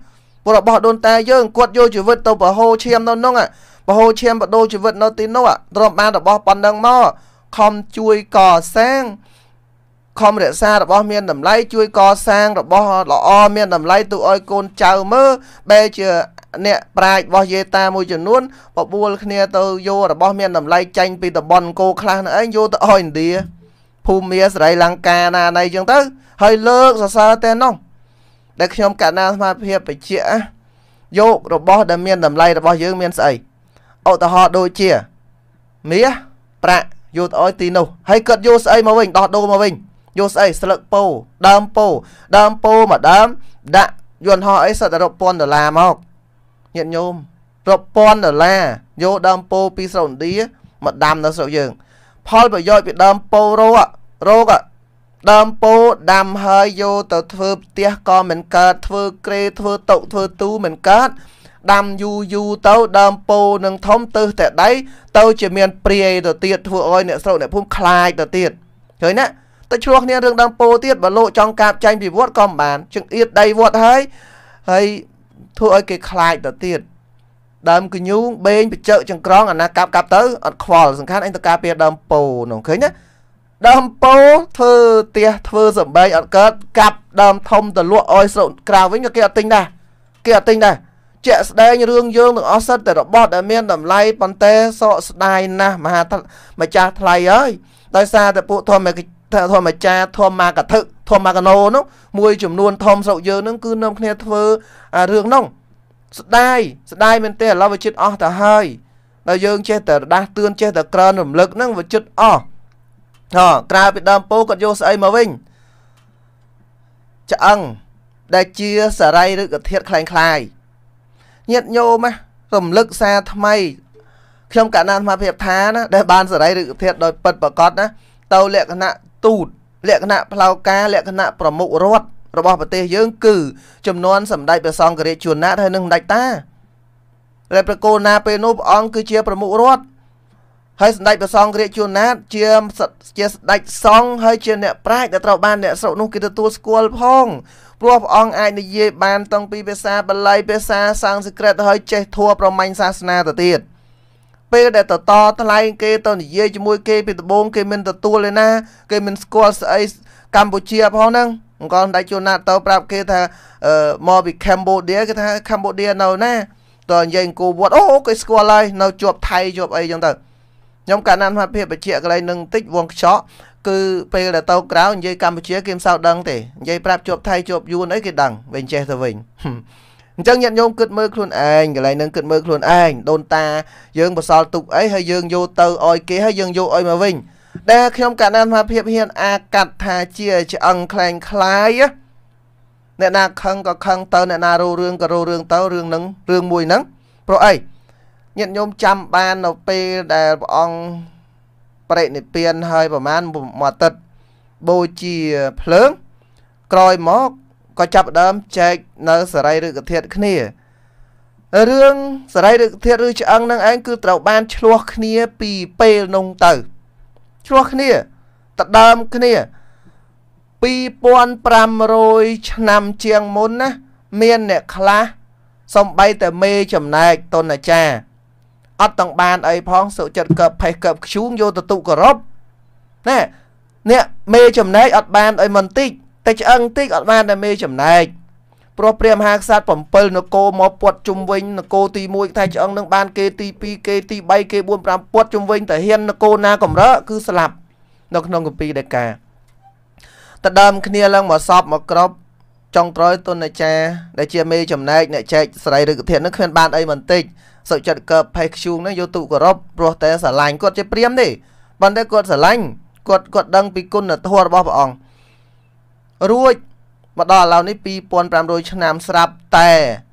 ព្រោះរបស់ដូនតាយើងគាត់យកជីវិតទៅបរហូឈាមនៅនោះបរហូឈាមបដូរជីវិតនៅទីនោះទ្រាំបានរបស់ប៉ុណ្ណឹងមកខំជួយកសាងខំរក្សារបស់មានតម្លៃជួយកសាងរបស់ល្អមានតម្លៃទូឲ្យកូនចៅមើលបែរជាអ្នកប្រាជ្ញរបស់យេតាមួយចំនួនបបួលគ្នាទៅយករបស់មានតម្លៃចាញ់ពីតំបន់អង្គរខ្លះហ្នឹងឯងយកទៅឲ្យឥណ្ឌាភូមាស្រីលង្កាណាណៃចឹងទៅហើយលើកសរសើរតែនោះដែលខ្ញុំកណ្ណាសមាភិបបជាយករបស់ដែលមានតម្លៃរបស់យើងមានស្អីឧទាហរណ៍ដូចជាមាសប្រាក់យកទៅឲ្យទីនោះហើយគាត់យកស្អីមកវិញដោះដូរមកវិញយកស្អីស្លឹកពោដើមពោដើមពោមួយដើមដាក់យន្តហោះអីសិតតែរាប់ពាន់ដុល្លារមកញាតិញោមរាប់ពាន់ដុល្លារយកដើមពោពីស្រុកឥណ្ឌាមកដាំនៅស្រុកយើងផលប្រយោជន៍ពីដើមពោរោរោគដើមពោដាំហើយយកទៅធ្វើផ្ទះក៏មិនកើតធ្វើក្រេធ្វើតុធ្វើទូមិនកើតដាំយូយូទៅដើមពោនឹងធំទៅតែដៃទៅជាមានព្រាយទៅទៀតធ្វើឲ្យអ្នកស្រុកអ្នកភូមិខ្លាចទៅទៀតឃើញណាទៅឆ្លោះគ្នារឿងដើមពោទៀតបើលោកចង់កាប់ចាញ់ពីវត្តក៏មិនបានជឹងអៀតដៃវត្តហើយហើយធ្វើឲ្យគេខ្លាចទៅទៀតដើមកញូងបេងបច្ចើចង្ក្រងអាណាកាប់កាប់ទៅអត់ខ្វល់សំខាន់អញទៅការពារដើមពោនោះឃើញណាដើមពោធ្វើផ្ទះធ្វើសំបែងអត់កើតកាប់ដើមធំទៅលក់ឲ្យស្រុកក្រៅវិញក៏គេអត់ទិញដែរគេអត់ទិញដែរជាក់ស្ដែងរឿងយើងទាំងអស់សិតតែរបស់ដែលមានតម្លៃប៉ុន្តែសោកស្ដាយណាស់មហាម្ចាស់ថ្លៃហើយដោយសារតែពួកធម្មធម្មចាធម្មកថឹធម្មកណោនោះមួយចំនួនធំស្រុកយើងនឹងគឺនាំគ្នាធ្វើរឿងនោះស្ដាយស្ដាយមែនទេឥឡូវវាចិត្តអស់ទៅហើយដល់យើងចេះតែដាស់តឿនចេះតែក្រើនរំលឹកហ្នឹងវាចិត្តអស់ហ៎ក្រៅពីដើមពោគាត់យកស្អីមកវិញឆ្អឹងដែលជាសរីឬកធាតុคล้ายៗញាតិញោមរំលឹកសារថ្មីខ្ញុំកណ្ណាអាត្មាភាពថាណាដែលបានសរីឬកធាតុដោយពិតប្រកបណាទៅលក្ខណៈទូតលក្ខណៈផ្លូវការលក្ខណៈប្រមុខរដ្ឋរបស់ប្រទេសយើងគឺចំនួនសម្ដេចព្រះសង្ឃរាជជួនណាតហើយនឹងសម្ដេចតាដែលប្រកូលណាពេលនោះព្រះអង្គគឺជាប្រមុខរដ្ឋហើយសម្ដេចព្រះសង្ឃរាជជួនណាតជាជាសម្ដេចសង្ឃហើយជាអ្នកប្រាជ្ញដែលត្រូវបានអ្នកស្រុកនោះគេទទួលស្គាល់ផងព្រោះព្រះអង្គអាចនិយាយបានតាំងពីភាសាបាលីភាសាសំស្ក្រឹតហើយចេះធัวប្រមាញ់សាសនាទៅទៀតពេលដែលតតថ្លៃគេទៅនិយាយជាមួយគេពីដំបូងគេមិនទទួលទេណាគេមិនស្គាល់ស្អីកម្ពុជាផងហ្នឹងអង្គសម្ដេចជួនណាតទៅប្រាប់គេថាមកពីកម្ពុជាគេថាកម្ពុជានៅណាតើនិយាយអង្គវត្តអូគេស្គាល់ហើយនៅជាប់ថៃជាប់អីចឹងទៅខ្ញុំកណ្ណាអាត្មាភាពបជាកន្លែងនឹងតិចវងខ្ចក់គឺពេលដែលទៅក្រៅនិយាយកម្ពុជាគេមិនសូវដឹងទេនិយាយប្រាប់ជាប់ថៃជាប់យួនអីគេដឹងវិញចេះទៅវិញអញ្ចឹងញាតិញោមគិតមើលខ្លួនឯងកន្លែងនឹងគិតមើលខ្លួនឯងដូនតាយើងបសល់ទុកអីហើយយើងយកទៅឲ្យគេហើយយើងយកឲ្យមកវិញដែលខ្ញុំកណ្ណាអាត្មាភាពហ៊ានអាកាត់ថាជាឆ្អឹងខ្លែងខ្លាយអ្នកណាខឹងក៏ខឹងទៅអ្នកណារោរឿងក៏រោរឿងទៅរឿងហ្នឹងរឿងមួយហ្នឹងព្រោះអីញាតិញោមចាំបាននៅពេលដែលព្រះអង្គបរិនិព្វានហើយប្រហែលមួយអាទិត្យបូជាភ្លើងក្រោយមកក៏ចាប់ដើមចែកនៅសរីរកធាតុគ្នារឿងសរីរកធាតុឬឆ្អឹងនឹងឯងគឺត្រូវបានឆ្លោះគ្នាពីពេលនោះទៅឆ្លោះគ្នាតដើមគ្នាពីរពាន់ប្រាំរយឆ្នាំជាងមុនណាមានអ្នកខ្លះសំបីតែមេចំណែកតុនអាចារ្យអត់ទាំងបានអីផងសុចិត្តកើបផេះកើបខ្ជូងយកទៅទុកគោរពណែអ្នកមេចំណែកអត់បានអីមិនតិចតែឆ្អឹងតិចអត់បានតែមេចំណែកព្រោះព្រះមហាក្សត្រ7នគរមកពាត់ជុំវិញនគរទី1ថាឆ្អឹងនឹងបានគេទី2គេទី3គេ4 5ពាត់ជុំវិញតែហ៊ាននគរណាកំរើគឺស្លាប់នៅក្នុងគម្ពីរដីកាតដើមគ្នាឡើងមកសពមកក្របចុងក្រោយទុនអាចារ្យដែលជាមេចំណែកអ្នកចែកសរីរកធាតុនឹងគ្មានបានអីមិនតិចសុចិត្តកើបផេះខ្ជូងនឹងយកទុកគោរពព្រោះតែស្រឡាញ់គាត់ជាព្រាហ្មណ៍ទេប៉ុន្តែគាត់ស្រឡាញ់គាត់គាត់ដឹងពីគុណធម៌របស់ព្រះអង្គរួចមកដល់ឥឡូវនេះពីរពាន់ប្រាំរយឆ្នាំស្រាប់តែ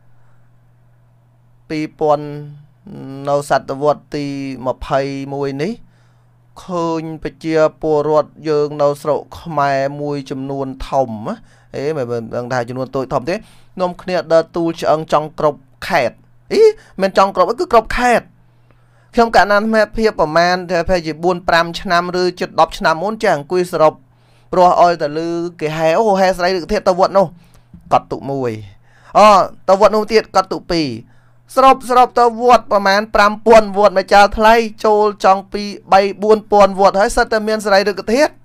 ពីរពាន់នៅសតវត្សទីยี่สิบเอ็ดនេះឃើញប្រជាពលរដ្ឋយើងនៅស្រុកខ្មែរមួយចំនួនធំអេមិនដឹងថាចំនួនតូចធំទេនាំគ្នាដើរទូលឆ្អឹងចង់គ្រប់ខេត្តអីមិនចង់គ្រប់គឺគ្រប់ខេត្តខ្ញុំកណ្ណាអាត្មាភាពប្រមាណតែប្រហែលជាbốn 5ឆ្នាំឬជិត10ឆ្នាំមុនចាអង្គុយសរុបព្រោះអោយតែលឺគេហែអូហែស្រីឬធាតុទៅវត្តនោះកត់ទុកមួយ Ồ, tao vượt nông tiết có tụ pì. Srop srop tao vượt bà màn pram buồn vượt mà chào thay chôl trong pì bay buồn buồn vượt hơi sất miên sợi được cái thiết.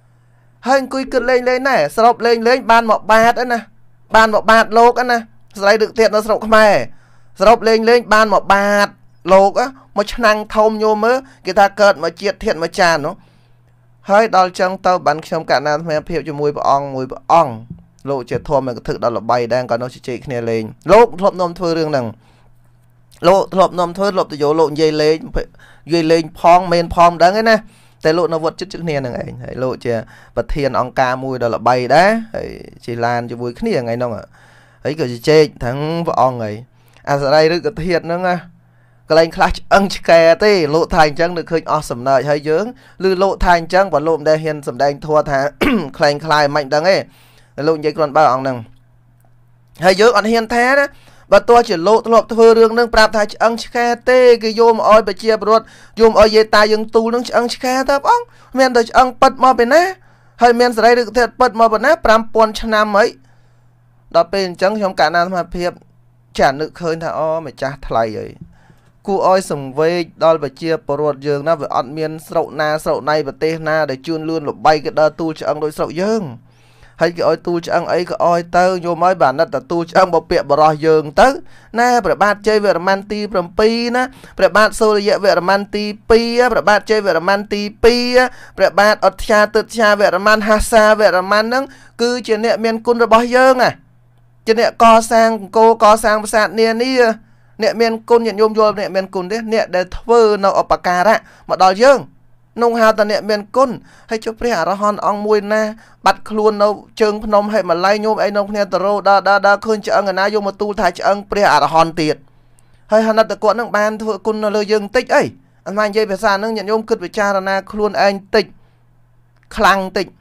Hơi cùi cực lên lên này, srop lên lên ban một bát á nè. Ban một bát lô á nè. Sợi được thiết nó srop khmè. Srop lên lên ban một bát lô á. Một năng thông nhô mơ. Cái ta cợt mà chiết thiện mà chàn nó. Hơi đo chân tao bắn trong cả nam mẹ phiêu cho mùi bà ong mùi bà ong. Lộ chết thua mà cái thực đó là bay đang có nó chỉ chỉ kia lên. Lộ thộp nôm thưa rương nằng. Lộ thộp nôm thưa lộp từ dỗ lộ dây lên. Dây lên phong men phong đáng ấy nè. Tại lộ nó vượt chút chút nè nằng ấy. Lộ chè bật thiên ong ca mùi đó là bay đá. Chỉ lan cho vui kia ngay nông ạ. Ấy kiểu chỉ chê thằng bà ong ấy. À giờ đây được cái thiệt nữa nha. Cái lệnh clash ưng kè tê lộ thành chân được khơi awesome nợ hay dướng lư lộ thành chân và lộm đe hiền sầm đen thua thà claim clay mạnh đắng ấy lộ dây còn bao ông nằng hay dướng anh hiền thế đó và tôi chỉ lộ lộp thưa rương nâng prap thay ưng kè tê cái vô mà oi bị chia bớt vô mà oi dây tai dương tu nâng ưng kè thấp ông men tôi ưng bật mà bên nè hay men sẽ đây được thiệt bật mà bên nè pram pon năm ấy đó bên chân trong cả nam mà phiệp trả nữ khơi thà o mày cha thay rồi cú oi sùng vây đo và chia bột dương nó về ăn miên sậu na sậu này và tê na để chun luôn là bay cái đơ tu cho ăn đôi sậu dương hay cái oi tu cho ăn ấy cái oi tơ vô mấy bản đất là tu cho ăn bột bẹ bò dương tớ na phải bạn chơi về man ti from pi na phải bạn sôi dễ về man ti pi phải bạn chơi về man ti pi phải bạn ở cha tự cha về man hasa về man nâng cứ chuyện nè miên cun rồi bao dương à chuyện nè co sang cô co sang sạn nè ní nè miền côn nhận nhôm vô nè miền côn đấy nè để thưa nó ở bạc cà đó mà đòi dương nông hào ta nè miền côn hay cho pre ra hòn ong mùi na bắt luôn nó trơn phnom hay mà lay nhôm ấy nông nè taro đa đa đa khơi cho người na vô mà tu thay cho ông pre ra hòn tiệt hay hắn ta quận nông ban thưa côn nó lơ dương tích ấy anh mang dây về xa nông nhận nhôm cất về cha ra na luôn anh tích khăng tích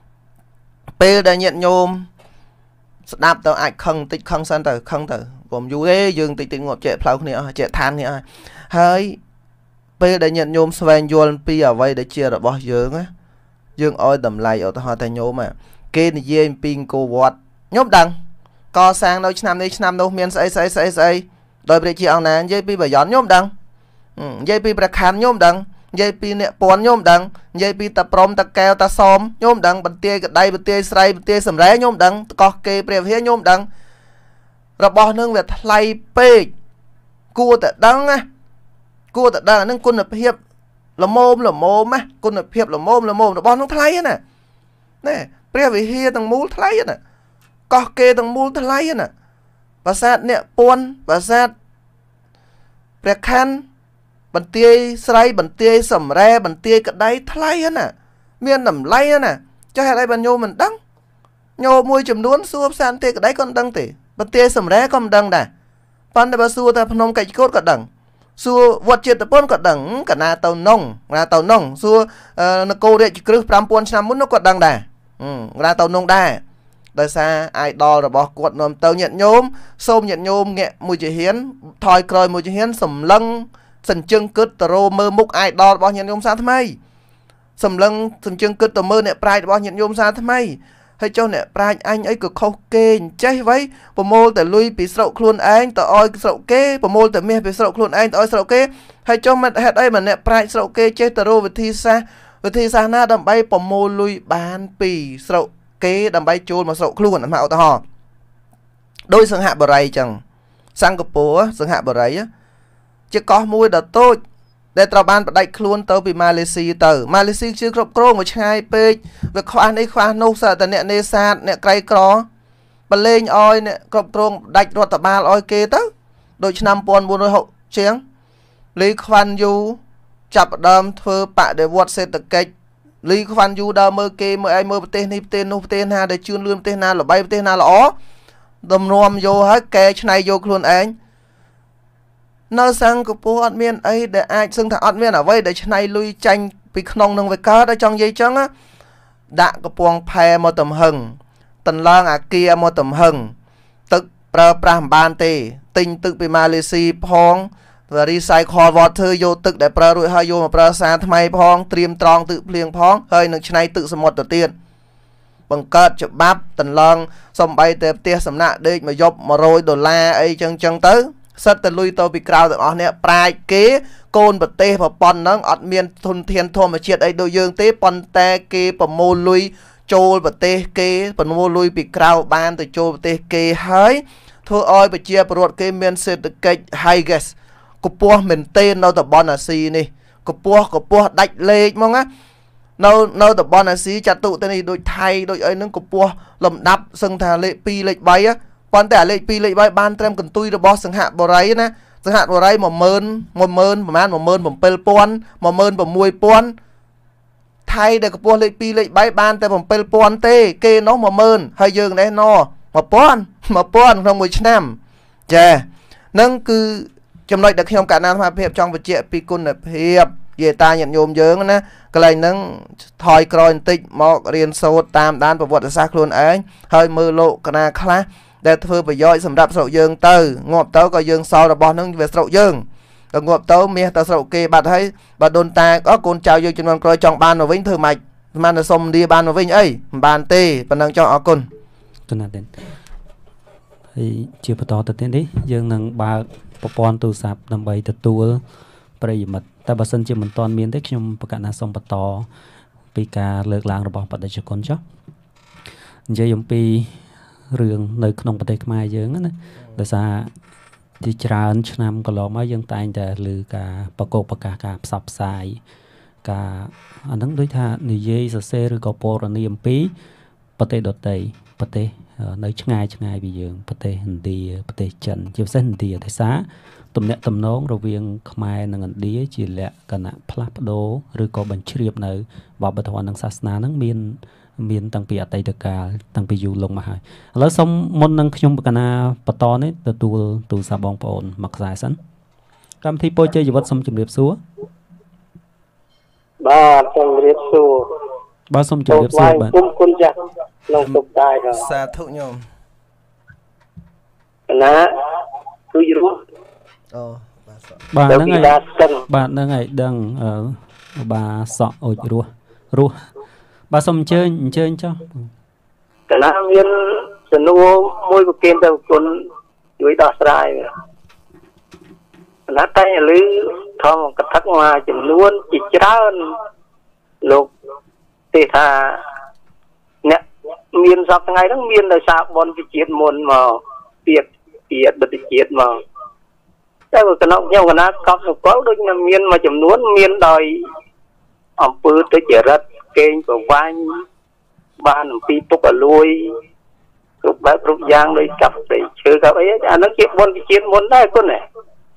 pe đã nhận nhôm đạp tao ai khăng tích khăng san tờ khăng tờ gồm dù thế dương tịch tịch ngọt chạy pháo này chạy than này hơi bây để nhận nhôm xoay vô pi ở vậy để chia được bao dương á dương ơi đầm lại ở họ tay nhôm mà kê này dê pin cô vọt nhôm đằng co sang đâu năm đây năm đâu miền xây xây xây xây đôi bây giờ nè dây pi bởi gión nhôm đằng dây pi bạc khăn nhôm đằng dây pi nè pon nhôm đằng dây pi ta prom ta keo ta xóm nhôm đằng bật tia cái đây bật tia xây bật tia sầm ré nhôm đằng co kê bèo phía nhôm đằng rồi bỏ nâng về thay pê cua tại đăng á cua tại đăng nâng quân lập hiệp là mồm là mồm á quân lập hiệp là mồm là mồm nó bỏ nâng thay nè nè bèo về hia thằng mũ thay nè co kê thằng mũ thay nè và sát nè pon và sát bèo khăn bẩn tia xây bẩn tia sầm re bẩn tia cái đây thay nè miên nằm lay nè cho hai đây bạn nhô mình đăng nhô môi chùm đuốn xua san tia cái đấy con đăng tỉ bật tia sầm ré con đằng đà, pan đã xua ta phnom cái cốt cả đằng, xua vượt chết tập pon cả đằng cả na tàu nông, na tàu nông xua nó cô để chỉ cứ pram pon năm muốn nó cả đằng đà, na tàu nông đà, đời xa ai đo rồi bỏ quật nôm tàu nhận nhôm, xôm nhận nhôm nghe mùi chỉ hiến, thoi còi mùi chỉ hiến sầm lăng, sần chân cướp tờ mơ múc ai đo bỏ nhận nhôm sao tham ai, sầm lăng sần chân cướp tờ mơ nè prai bỏ nhận nhôm sao tham ai hay cho nè prai anh ấy cứ khâu kê chơi vậy bộ môn tại lui bị sậu luôn anh tại oi sậu kê bộ môn tại mẹ bị sậu luôn anh tại oi sậu kê hay cho mình hết đây mà nè prai sậu kê chơi tờ rô về thi xa về thi xa na đầm bay bộ môn lui bàn pì sậu kê đầm bay trôn mà sậu luôn làm mạo ta hò đôi sừng hạ bờ ray chẳng sang cặp bố sừng hạ bờ ray á chứ có mùi đợt tôi để tàu ban đại luôn tàu bị Malaysia tàu Malaysia chưa cướp cro một hai pe về khoan ấy khoan nô sợ tận nè nê sạt nè cây cro bật lên oi nè cướp cro đại ruột tàu ba oi kê tớ đội năm pon buôn đôi hậu chiến lý khoan du chập đâm thưa bạ để vượt xe tật kịch lý khoan du đâm mơ kê mơ ai mơ tên hi tên nô tên ha để chuyên lươn tên na là bay tên na là ó đầm rom vô hết kê này vô luôn anh nó sang của bố ăn miên ấy để ai xưng thằng ăn miên ở đây để cho này lui tranh bị nông nông với cá ở trong dây trắng á đã có buông phe một tầm hừng tần lang à kia một tầm hừng tức pra pram ban tê tinh tức bị Malaysia phong và recycle water vô tức để pra rồi hai vô mà pra sa thay phong tiêm tròn tự liền phong hơi nước này tự sầm một đầu tiên បង្កើតច្បាប់តន្លងសំបីតែផ្ទះសំណាក់ដេកមកយប់một trămដុល្លារអីចឹងចឹងទៅសិតតែលុយទៅពីក្រៅទាំងអស់នេះប្រាជ្ញគេកូនប្រទេសប្រព័ន្ធហ្នឹងអត់មានធនធានធម្មជាតិអីដូចយើងទេប៉ុន្តែគេប្រមូលលុយចូលប្រទេសគេប្រមូលលុយពីក្រៅបានទៅចូលប្រទេសគេហើយធ្វើឲ្យប្រជាពលរដ្ឋគេមានសេដ្ឋកិច្ច high gas កពស់មែនទេនៅតំបន់អាស៊ីនេះកពស់កពស់ដាច់លេខហ្មងណានៅនៅតំបន់អាស៊ីចាត់ទុកទៅនេះដូចថៃដូចអីហ្នឹងកពស់លំដាប់សឹងថាលេខពីរលេខបីប៉ុន្តែលេខពីរលេខបីបានត្រឹមកន្ទុយរបស់សង្ហបុរីណាសង្ហបុរី10000 10000ប្រហែល17000 16000ថៃដែលកពស់លេខពីរលេខបីបានតែ7000ទេគេនោះ10000ហើយយើងនេះណ1000 1000ក្នុងមួយឆ្នាំចាហ្នឹងគឺចំណុចដែលខ្ញុំកណ្ដាលអាភិបចង់បញ្ជាក់ពីគុណភាពយេតាញាតិញោមយើងណាកន្លែងហ្នឹងថយក្រោយបន្តិចមករៀនសូត្រតាមដានប្រវត្តិសាស្ត្រខ្លួនឯងហើយមើលលោកកណាខ្លះដែលធ្វើប្រយោជន៍សម្រាប់ស្រុកយើងទៅងាប់ទៅក៏យើងសល់របស់ហ្នឹងវាស្រុកយើងទៅងាប់ទៅមាសទៅស្រុកគេបាត់ហើយបើដូនតាអកូនចៅយើងចំនួនក្រោយចង់បានមកវិញធ្វើម៉េចស្មានតែសុំលាបានមកវិញអីមិនបានទេប៉ុណ្ណឹងចង់អរគុណគណៈទេហើយជាបន្តទៅទៀតនេះយើងនឹងបើកប្រព័ន្ធទូរស័ព្ទដើម្បីទទួលប្រិយមិត្តតែបើសិនជាមិនទាន់មានទេខ្ញុំប្រកាសណាសូមបន្តពីការលើកឡើងរបស់បដិជគុណចុះនិយាយអំពីរឿងនៅក្នុងប្រទេសខ្មែរយើងណាដោយសារជាច្រើនឆ្នាំកន្លងមកយើងតែងតែលើការបកកប្រកាសការផ្សព្វផ្សាយការអាហ្នឹងដូចថានិយាយសរសេរឬក៏ពណ៌នាអំពីប្រទេសដទៃប្រទេសនៅឆ្ងាយឆ្ងាយពីយើងប្រទេសឥណ្ឌាប្រទេសចិនជាពិសេសឥណ្ឌាដោយសារទំនាក់ទំនងរវាងខ្មែរនិងឥណ្ឌាជាលក្ខណៈផ្លាស់ប្ដូរឬក៏បញ្ជ្រាបនៅវប្បធម៌និងសាសនាហ្នឹងមានមានតាំងពីអតីតកាលតាំងពីយូរលង់មកហើយឥឡូវសូមមុននឹងខ្ញុំបកណាបន្តនេះទទួលទូរស័ព្ទបងប្អូនមកខ្សែសិនកម្មវិធីពោជ័យជីវិតសូមជម្រាបសួរបាទជម្រាបសួរបាទសូមជម្រាបសួរបាទគុំគុណចាស់ក្នុងសុខដែរសាធុញោមណាគឺយរស់អូបាទហ្នឹងហើយបាទហ្នឹងហើយដឹងបាទសក់អូចរស់រស់បាទសូមអញ្ជើញអញ្ជើញចុះកណាមានសំណួរមួយប្រគេនទៅគុណជួយដោះស្រាយណាតែឥឡូវធម្មកថាមកចំនួនជាច្រើនលោកទេថាអ្នកមានសពថ្ងៃហ្នឹងមានដោយសារបនវិជាតិមុនមកទៀតពីអតីតជាតិមកតែកណោខ្ញុំកណាកប់សកលដូចមានមួយចំនួនមានដោយអង្គើទុច្ចរិតកេងប្រវាញ់បានអំពីពុកអលួយគ្រប់បែបគ្រប់យ៉ាងដោយកាប់ស្ដីឈើកាប់អីអាហ្នឹងជាបនវិជាតិមុនដែរគុណណា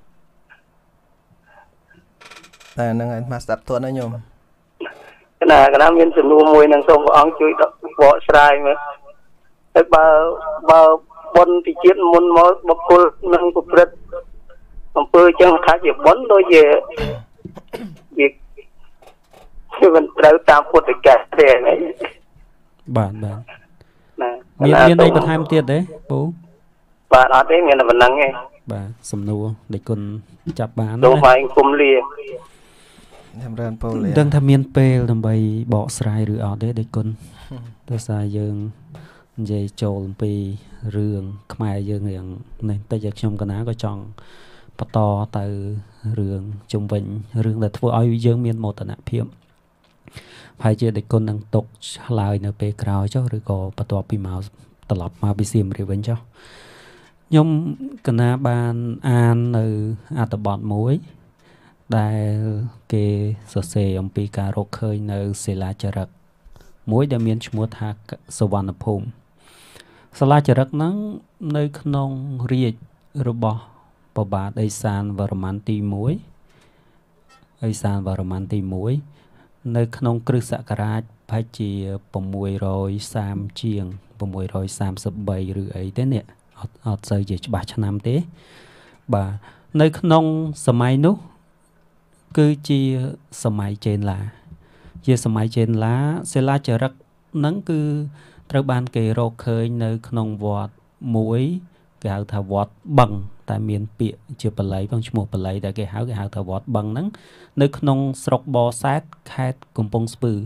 តែហ្នឹងឯងមកស្ដាប់ទន់ណាញោមគណៈគណៈមានសំណួរមួយនឹងសូមព្រះអង្គជួយបកស្រាយមើលតែបើបើបុណ្យពីជាតិមុនមកបុគ្គលនឹងប្រព្រឹត្តអំពើចឹងថាជាបុណ្យដូចជាវាគឺមិនត្រូវតាមពុទ្ធកាសទេហ្នឹងបាទបាទណាមានមានអីបន្ថែមទៀតទេពូបាទអត់ទេមានតែប៉ុណ្្នឹងឯងបាទសំណួរដែលគុណចាប់បានណាលោកហើយគុំលាចម្រើនពូលាដឹងថាមានពេលដើម្បីបកស្រាយឬអត់ទេដែលគុណដោយសារយើងនិយាយចូលអំពីរឿងខ្មែរយើងរៀងនេះតែខ្ញុំកណាក៏ចង់បន្តទៅរឿងជុំវិញរឿងដែលធ្វើឲ្យយើងមានមោទនភាពហើយជាដែលគុណនឹងຕົកឆ្លើយនៅពេលក្រោយចុះឬក៏បន្ទាប់ពីមកត្រឡប់មកពីសៀមរាបវិញចុះខ្ញុំកណាបានអាននៅអត្ថបទមួយដែលគេសរសេរអំពីការរកឃើញនៅសិលាចារឹកមួយដែលមានឈ្មោះថាសវណ្ណភូមិសិលាចារឹកហ្នឹងនៅក្នុងរាជរបស់ព្រះបាទឦសានវរ្ម័នទី1ឦសានវរ្ម័នទី1នៅក្នុងគ្រិស្តសករាជប្រហែលជា630ជាង633ឬអីទេនេះអត់អត់សូវជាច្បាស់ឆ្នាំទេបាទនៅក្នុងសម័យនោះគឺជាសម័យចេនឡាជាសម័យចេនឡាសិលាចារឹកហ្នឹងគឺត្រូវបានគេរកឃើញនៅក្នុងវត្តមួយគេហៅថាវត្តបឹងតែមានពាក្យជាបាលីផងឈ្មោះបាលីដែលគេហៅគេហៅថាវត្តបឹងហ្នឹងនៅក្នុងស្រុកបរសែតខេត្តកំពង់ស្ពឺ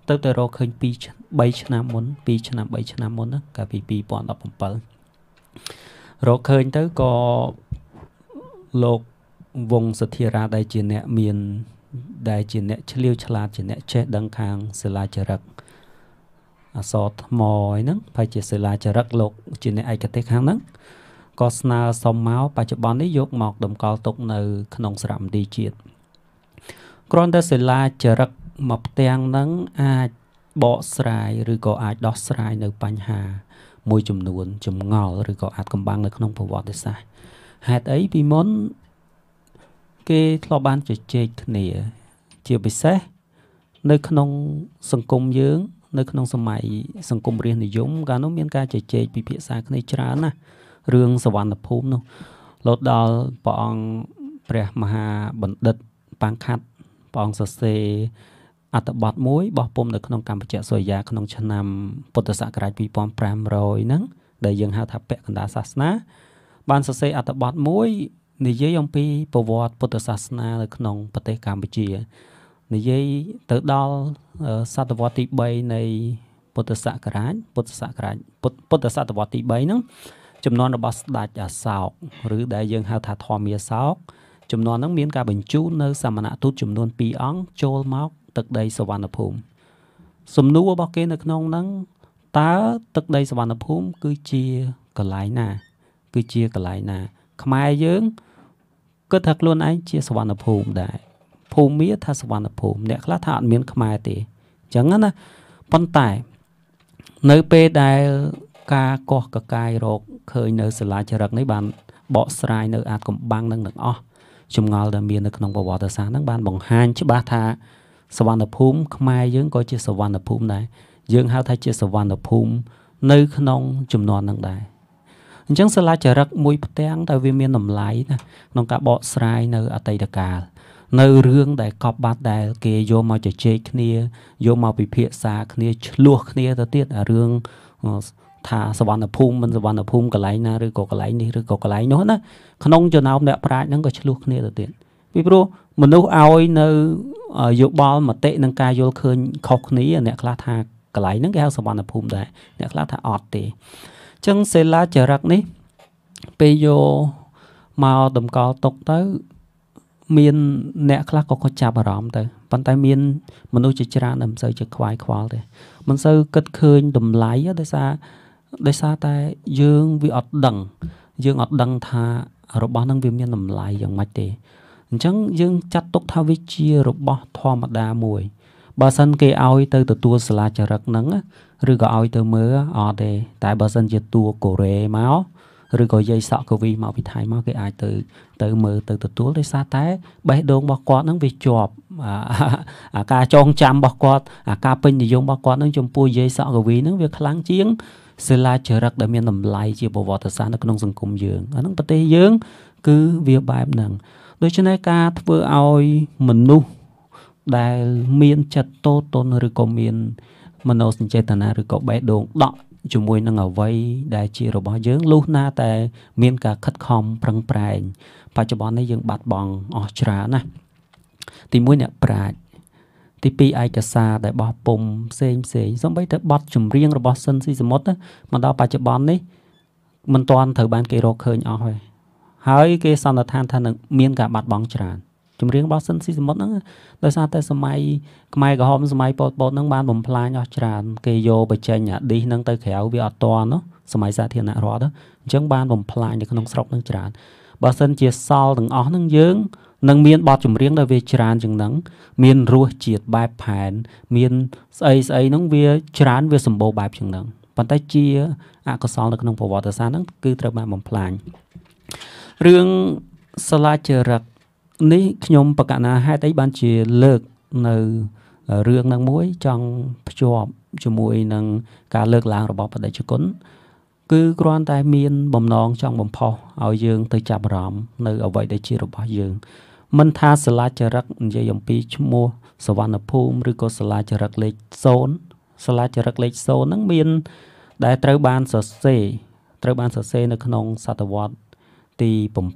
ទៅតែរកឃើញពីរ 3ឆ្នាំមុន2ឆ្នាំ3ឆ្នាំមុនណាកាលពីពីរពាន់ដប់ប្រាំរកឃើញទៅក៏លោកវងសធារាដែលជាអ្នកមានដែលជាអ្នកឆ្លៀវឆ្លាតជាអ្នកចេះដឹងខាងសិលាចារឹកអក្សរថ្មហ្នឹងប្រហែលជាសិលាចារឹកលោកជាអ្នកឯកទេសខាងហ្នឹងក៏ស្នើសុំមកបច្ចុប្បន្ននេះយកមកតម្កល់ទុកនៅក្នុងសារមន្ទីរជាតិគ្រាន់តែសិលាចារឹកមកផ្ទាំងហ្នឹងអាចបកស្រាយឬក៏អាចដោះស្រាយនៅបញ្ហាមួយចំនួនចម្ងល់ឬក៏អាចកំបាំងនៅក្នុងប្រវត្តិសាស្ត្រហេតុអីពីមុនគេធ្លាប់បានជជែកគ្នាជាពិសេសនៅក្នុងសង្គមយើងនៅក្នុងសម័យសង្គមរាស្ត្រនិយមកាលនោះមានការជជែកពិភាក្សាគ្នាច្រើនណាស់រឿងសវណ្ណភូមិនោះលោតដល់ព្រះអង្គព្រះមហាបណ្ឌិតប៉ាងខាត់ព្រះអង្គសរសេរអត្ថបទមួយបោះពុម្ពនៅក្នុងកម្ពុជាសូរិយាក្នុងឆ្នាំពុទ្ធសករាជពីរពាន់ប្រាំរយហ្នឹងដែលយើងហៅថាពាក់កណ្ដាលសាសនាបានសរសេរអត្ថបទមួយនិយាយអំពីប្រវត្តិពុទ្ធសាសនានៅក្នុងប្រទេសកម្ពុជានិយាយទៅដល់សតវត្សទីបីនៃពុទ្ធសករាជពុទ្ធសករាជពុទ្ធសតវត្សទីបីហ្នឹងចំនួនរបស់ស្ដេចអសោកឬដែលយើងហៅថាធម្មាសោកចំនួនហ្នឹងមានការបញ្ជូននៅសមណទូតចំនួនពីរអង្គចូលមកទឹកដីសវណ្ណភូមិសំណួររបស់គេនៅក្នុងហ្នឹងតើទឹកដីសវណ្ណភូមិគឺជាកន្លែងណាគឺជាកន្លែងណាខ្មែរយើងគិតថាខ្លួនឯងជាសវណ្ណភូមិដែរភូមិមាថាសវណ្ណភូមិអ្នកខ្លះថាអត់មានខ្មែរទេអញ្ចឹងណាប៉ុន្តែនៅពេលដែលការកោះកកាយរកឃើញនៅសាលាចារឹកនេះបានបកស្រាយនៅអាចកំបាំងនឹងទាំងអស់ចម្ងល់ដែលមាននៅក្នុងប្រវត្តិសាស្ត្រហ្នឹងបានបង្ហាញច្បាស់ថាសវណ្ណភូមិខ្មែរយើងក៏ជាសវណ្ណភូមិដែរយើងហៅថាជាសវណ្ណភូមិនៅក្នុងចំនួនហ្នឹងដែរអញ្ចឹងសាលាចារឹកមួយផ្ទាំងតែវាមានតម្លៃណាក្នុងការបកស្រាយនៅអតីតកាលនៅរឿងដែលកប់បាត់ដែលគេយកមកជជែកគ្នាយកមកពិភាក្សាគ្នាឆ្លោះគ្នាទៅទៀតអារឿងថាសវណ្ណភូមិមិនសវណ្ណភូមិកន្លែងណាឬក៏កន្លែងនេះឬក៏កន្លែងនោះណាក្នុងចំណោមអ្នកប្រាជ្ញហ្នឹងក៏ឆ្លោះគ្នាទៅទៀតពីព្រោះមនុស្សឲ្យនៅយោបល់មតិនឹងការយល់ឃើញខុសគ្នាអ្នកខ្លះថាកន្លែងហ្នឹងគេហៅសវណ្ណភូមិដែរអ្នកខ្លះថាអត់ទេអញ្ចឹងសិលាចារឹកនេះពេលយកមកតម្កល់ទុកទៅមានអ្នកខ្លះក៏គាត់ចាប់អារម្មណ៍ទៅប៉ុន្តែមានមនុស្សជាច្រើនដែលមិនសូវជាខ្វាយខ្វល់ទេមិនសូវគិតឃើញតម្លៃដោយសារដោយសារតែយើងវាអត់ដឹងយើងអត់ដឹងថារបស់ហ្នឹងវាមានតម្លៃយ៉ាងម៉េចទេអញ្ចឹងយើងចាត់ទុកថាវាជារបស់ធម្មតាមួយបើសិនគេឲ្យទៅទទួលសាលាចារឹកហ្នឹងឬក៏ឲ្យទៅមើលអត់ទេតែបើសិនជាតួកូរ៉េមកឬក៏យាយសក់កវីមកពីថៃមកគេអាចទៅទៅមើលទៅទទួលដោយសារតែបេះដូងរបស់គាត់ហ្នឹងវាជាប់អាការចងចាំរបស់គាត់អាការពេញនិយមរបស់គាត់ហ្នឹងចំពោះយាយសក់កវីហ្នឹងវាខ្លាំងជាងសិលាចារឹកដែលមានតម្លៃជាប្រវត្តិសាស្ត្រនៅក្នុងសង្គមយើងអាហ្នឹងប្រទេសយើងគឺវាបែបហ្នឹងដូច្នេះការធ្វើឲ្យមនុស្សដែលមានចិត្តតូតូនឬក៏មានមនោសញ្ចេតនាឬក៏បេះដូងដក់ជាមួយនឹងអ្វីដែលជារបស់យើងលុះណាតែមានការខិតខំប្រឹងប្រែងបច្ចុប្បន្ននេះយើងបាត់បង់អស់ច្រើនណាទីមួយអ្នកប្រាជ្ញទីពីរឯកសារដែលបោះពុម្ពផ្សេងផ្សេងសូម្បីតែបទចម្រៀងរបស់ស៊ិនស៊ីសមុទ្រមកដល់បច្ចុប្បន្ននេះមិនទាន់ត្រូវបានគេរកឃើញអស់ហើយហើយគេសន្និដ្ឋានថានឹងមានការបាត់បង់ច្រើនចម្រៀងរបស់ស៊ិនស៊ីសមុទ្រហ្នឹងដោយសារតែសម័យខ្មែរក្រហមសម័យប៉ុលពតហ្នឹងបានបំផ្លាញអស់ច្រើនគេយកបញ្ចេញអាឌីសហ្នឹងទៅក្រៅវាអត់ទាន់នោះសម័យសាធារណរដ្ឋអញ្ចឹងបានបំផ្លាញនៅក្នុងស្រុកហ្នឹងច្រើនបើសិនជាសល់ទាំងអស់ហ្នឹងយើងនឹងមានបទចម្រៀងដែលវាច្រើនជាងហ្នឹងមានរសជាតិបែបផែនមានស្អីស្អីហ្នឹងវាច្រើនវាសម្បូរបែបជាងហ្នឹងប៉ុន្តែជាអកុសលនៅក្នុងប្រវត្តិសាស្ត្រហ្នឹងគឺត្រូវបានបំផ្លាញរឿងសាលាចារឹកនេះខ្ញុំបកណាហេតុអីបានជាលើកនៅរឿងហ្នឹងមួយចង់ភ្ជាប់ជាមួយនឹងការលើកឡើងរបស់បដិជគុណគឺគ្រាន់តែមានបំណងចង់បំផុសឲ្យយើងទៅចាប់អារម្មណ៍នៅអ្វីដែលជារបស់យើងមិនថាសាលាចារឹកនិយាយអំពីឈ្មោះសវណ្ណភូមិឬក៏សាលាចារឹកលេខศูนย์សាលាចារឹកលេខศูนย์ហ្នឹងមានដែលត្រូវបានសរសេរត្រូវបានសរសេរនៅក្នុងសតវត្សទី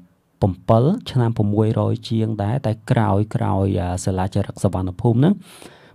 7ឆ្នាំ600ជាងដែរតែក្រោយក្រោយសាលាចារឹកសវណ្ណភូមិហ្នឹង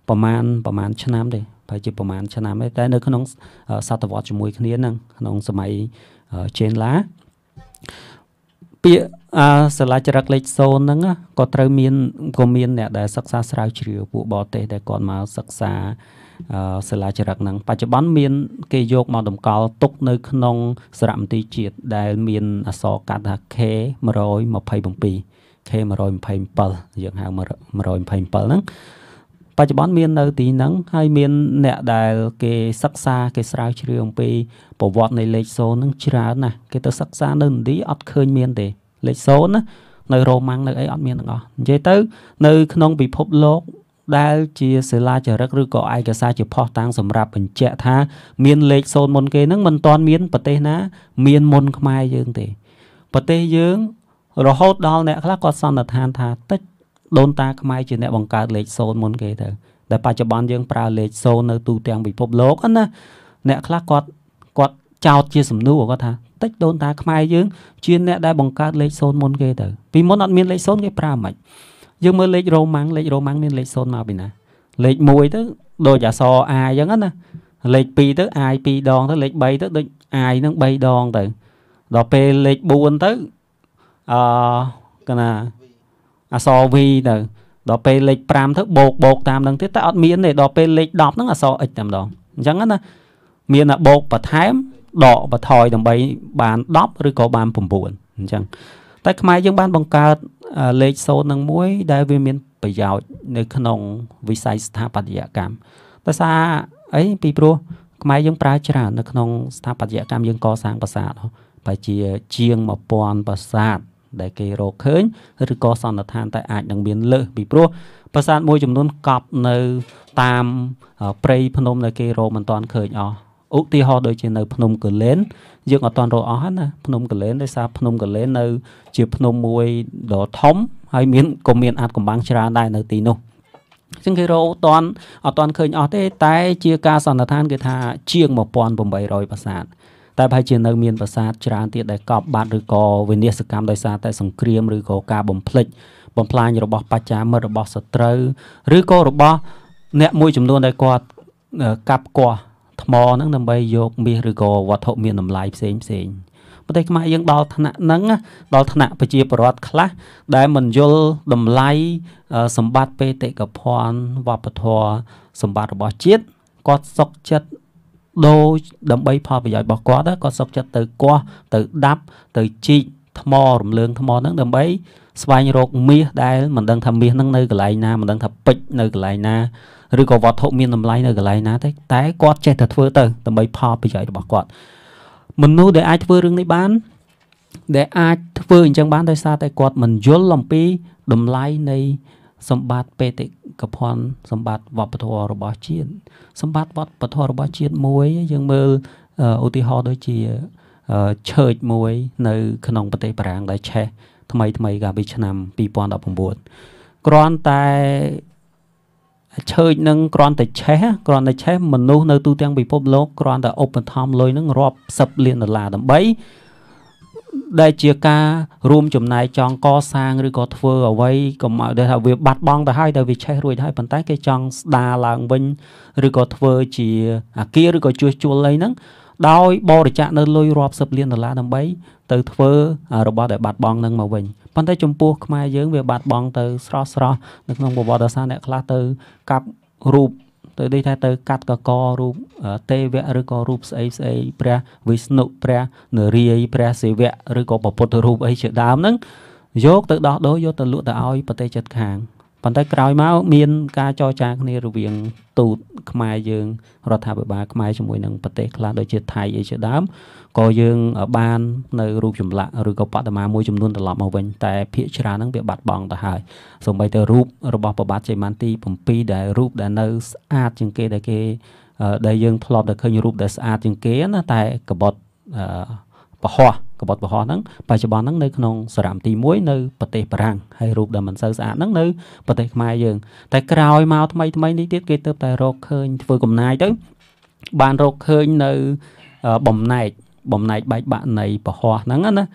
ប្រមាណប្រមាណឆ្នាំទេប្រហែលជាប្រមាណឆ្នាំទេតែនៅក្នុងសតវត្សជាមួយគ្នាហ្នឹងក្នុងសម័យចេនឡាពាក្យសិលាចារឹកលេខសូន្យហ្នឹងក៏ត្រូវមានក៏មានអ្នកដែលសិក្សាស្រាវជ្រាវពួកបរទេសដែលគាត់មកសិក្សាសិលាចារឹកហ្នឹងបច្ចុប្បន្នមានគេយកមកតម្កល់ទុកនៅក្នុងសារមន្ទីរជាតិដែលមានអក្សរកាត់ថា K one twenty-seven K one twenty-seven យើងហៅone twenty-seven ហ្នឹងបច្ចុប្បន្នមាននៅទីហ្នឹងហើយមានអ្នកដែលគេសិក្សាគេស្រាវជ្រាវអំពីប្រវត្តិនៃលេខសូន្យហ្នឹងច្រើនណាស់គេទៅសិក្សានៅឥណ្ឌាអត់ឃើញមានទេលេខសូន្យណានៅរ៉ូម៉ាំងនៅអីអត់មានទាំងអស់និយាយទៅនៅក្នុងពិភពលោកដែលជាសិលាចារឹកឬក៏ឯកសារជាភស្តុតាងសម្រាប់បញ្ជាក់ថាមានលេខសូន្យមុនគេហ្នឹងមិនទាន់មានប្រទេសណាមានមុនខ្មែរយើងទេប្រទេសយើងរហូតដល់អ្នកខ្លះគាត់សន្និដ្ឋានថាតិចដូនតាខ្មែរជាអ្នកបង្កើតលេខសូន្យមុនគេទៅតែបច្ចុប្បន្នយើងប្រើលេខសូន្យនៅទូទាំងពិភពលោកណាអ្នកខ្លះគាត់គាត់ចោទជាសំណួរគាត់ថាតិចដូនតាខ្មែរយើងជាអ្នកដែលបង្កើតលេខសូន្យមុនគេទៅពីមុនអត់មានលេខសូន្យគេប្រើមិនយើងមើលលេខរ៉ូម៉ាំងលេខរ៉ូម៉ាំងមានលេខសូន្យមកពីណាលេខoneទៅដូចអក្សរ A អញ្ចឹងណាលេខtwoទៅ I twoដងទៅលេខthreeទៅដូច I ហ្នឹងthreeដងទៅដល់ពេលលេខfourទៅអឺកណាអក្សរ V ទៅដល់ពេលលេខfiveទៅបូកបូកតាមហ្នឹងទៀតតែអត់មានទេដល់ពេលលេខtenហ្នឹងអក្សរ X តែម្ដងអញ្ចឹងណាមានតែបូកបន្ថែមដកបន្ថយដើម្បីបានtenឬក៏បានnineអញ្ចឹងតែខ្មែរយើងបានបង្កើតលេខសូន្យនឹងមួយដែលវាមានប្រយោជន៍នៅក្នុងវិស័យស្ថាបត្យកម្មដោយសារអីពីព្រោះខ្មែរយើងប្រើច្រើននៅក្នុងស្ថាបត្យកម្មយើងកសាងប្រាសាទបែរជាជាងone thousandប្រាសាទដែលគេរកឃើញឬក៏សន្និដ្ឋានតែអាចនឹងមានលើសពីព្រោះប្រាសាទមួយចំនួនកប់នៅតាមព្រៃភ្នំដែលគេរកមិនទាន់ឃើញអស់ឧទាហរណ៍ដូចជានៅភ្នំកលែនយើងអត់ទាន់រកអស់ណាភ្នំកលែនដោយសារភ្នំកលែននៅជាភ្នំមួយដ៏ធំហើយមានក៏មានអាចកំបាំងច្រើនដែរនៅទីនោះអញ្ចឹងគេរកអត់ទាន់អត់ទាន់ឃើញអស់ទេតែជាការសន្និដ្ឋានគេថាជាងone thousand eight hundredប្រាសាទតែប្រហែលជានៅមានប្រាសាទច្រើនទៀតដែលកប់បាត់ឬក៏វិនាសកម្មដោយសារតែសង្គ្រាមឬក៏ការបំផ្លិចបំផ្លាញរបស់បច្ចាមិត្តរបស់សត្រូវឬក៏របស់អ្នកមួយចំនួនដែលគាត់កាប់គាស់ថ្មហ្នឹងដើម្បីយកមាសឬក៏វត្ថុមានតម្លៃផ្សេងផ្សេងប្រទេសខ្មែរយើងដល់ថ្នាក់ហ្នឹងដល់ថ្នាក់ប្រជាពលរដ្ឋខ្លះដែលមិនយល់តម្លៃសម្បត្តិបេតិកភណ្ឌវប្បធម៌សម្បត្តិរបស់ជាតិគាត់សុខចិត្តដូរដើម្បីផលប្រយោជន៍របស់គាត់គាត់សុខចិត្តទៅគាស់ទៅដាប់ទៅជីកថ្មរំលើងថ្មហ្នឹងដើម្បីស្វែងរកមាសដែលមិនដឹងថាមាសហ្នឹងនៅកន្លែងណាមិនដឹងថាពេជ្រនៅកន្លែងណាឬក៏វត្ថុមានតម្លៃនៅកន្លែងណាទេតែគាត់ចេះតែធ្វើទៅដើម្បីផលប្រយោជន៍របស់គាត់មនុស្សដែលអាចធ្វើរឿងនេះបានដែលអាចធ្វើអញ្ចឹងបានដោយសារតែគាត់មិនយល់អំពីតម្លៃនៃសម្បត្តិបេតិកភណ្ឌសម្បត្តិវប្បធម៌របស់ជាតិសម្បត្តិវប្បធម៌របស់ជាតិមួយយើងមើលឧទាហរណ៍ដូចជាឆើចមួយនៅក្នុងប្រទេសបារាំងដែលឆេះថ្មីថ្មីកាលពីឆ្នាំtwo thousand nineteenគ្រាន់តែឆើចនឹងគ្រាន់តែឆេះគ្រាន់តែឆេះមនុស្សនៅទូទាំងពិភពលោកគ្រាន់តែឧបត្ថម្ភលុយនឹងរាប់សិបលានដុល្លារដើម្បីដែលជាការរួមចំណែកចង់កសាងឬក៏ធ្វើអ្វីកុំឲ្យដែលថាវាបាត់បង់ទៅហើយតែវាឆេះរួចហើយប៉ុន្តែគេចង់ស្ដារឡើងវិញឬក៏ធ្វើជាអាគារឬក៏ជួសជុលអីហ្នឹងដោយបរិច្ចាគនៅលុយរាប់សិបលានដុល្លារដើម្បីទៅធ្វើរបស់ដែលបាត់បង់នឹងមកវិញប៉ុន្តែចំពោះខ្មែរយើងវាបាត់បង់ទៅស្រស់ស្រស់នៅក្នុងប្រវត្តិសាស្ត្រអ្នកខ្លះទៅកាប់រូបទៅដូចថាទៅកាត់កករូបទេវៈឬក៏រូបស្អីស្អីព្រះវិស្ណុព្រះនរាយណ៍ព្រះសិវៈឬក៏ព្រះពុទ្ធរូបអីជាដើមហ្នឹងយកទៅដោះដូរយកទៅលក់ទៅឲ្យប្រទេសជិតខាងប៉ុន្តែក្រោយមកមានការចរចាគ្នារវាងទូតខ្មែរយើងរដ្ឋាភិបាលខ្មែរជាមួយនឹងប្រទេសខ្លះដូចជាថៃអីជាដើមក៏យើងបាននៅរូបចម្លាក់ឬក៏បដិមាមួយចំនួនត្រឡប់មកវិញតែភាគច្រើនហ្នឹងវាបាត់បង់ទៅហើយសូម្បីតែរូបរបស់ព្រះបាទជ័យវន្ទីsevenដែលរូបដែលនៅស្អាតជាងគេដែលគេដែលយើងធ្លាប់តែឃើញរូបដែលស្អាតជាងគេណាតែកបฏពហោះកបฏពហោះហ្នឹងបច្ចុប្បន្នហ្នឹងនៅក្នុងសារមន្ទីរមួយនៅប្រទេសបារាំងហើយរូបដែលមិនសូវស្អាតហ្នឹងនៅប្រទេសខ្មែរយើងតែក្រោយមកថ្មីថ្មីនេះទៀតគេទៅតែរកឃើញធ្វើកំណាយទៅបានរកឃើញនៅបំណែកបំណែកបែកបាក់នៃពហោះហ្នឹងណា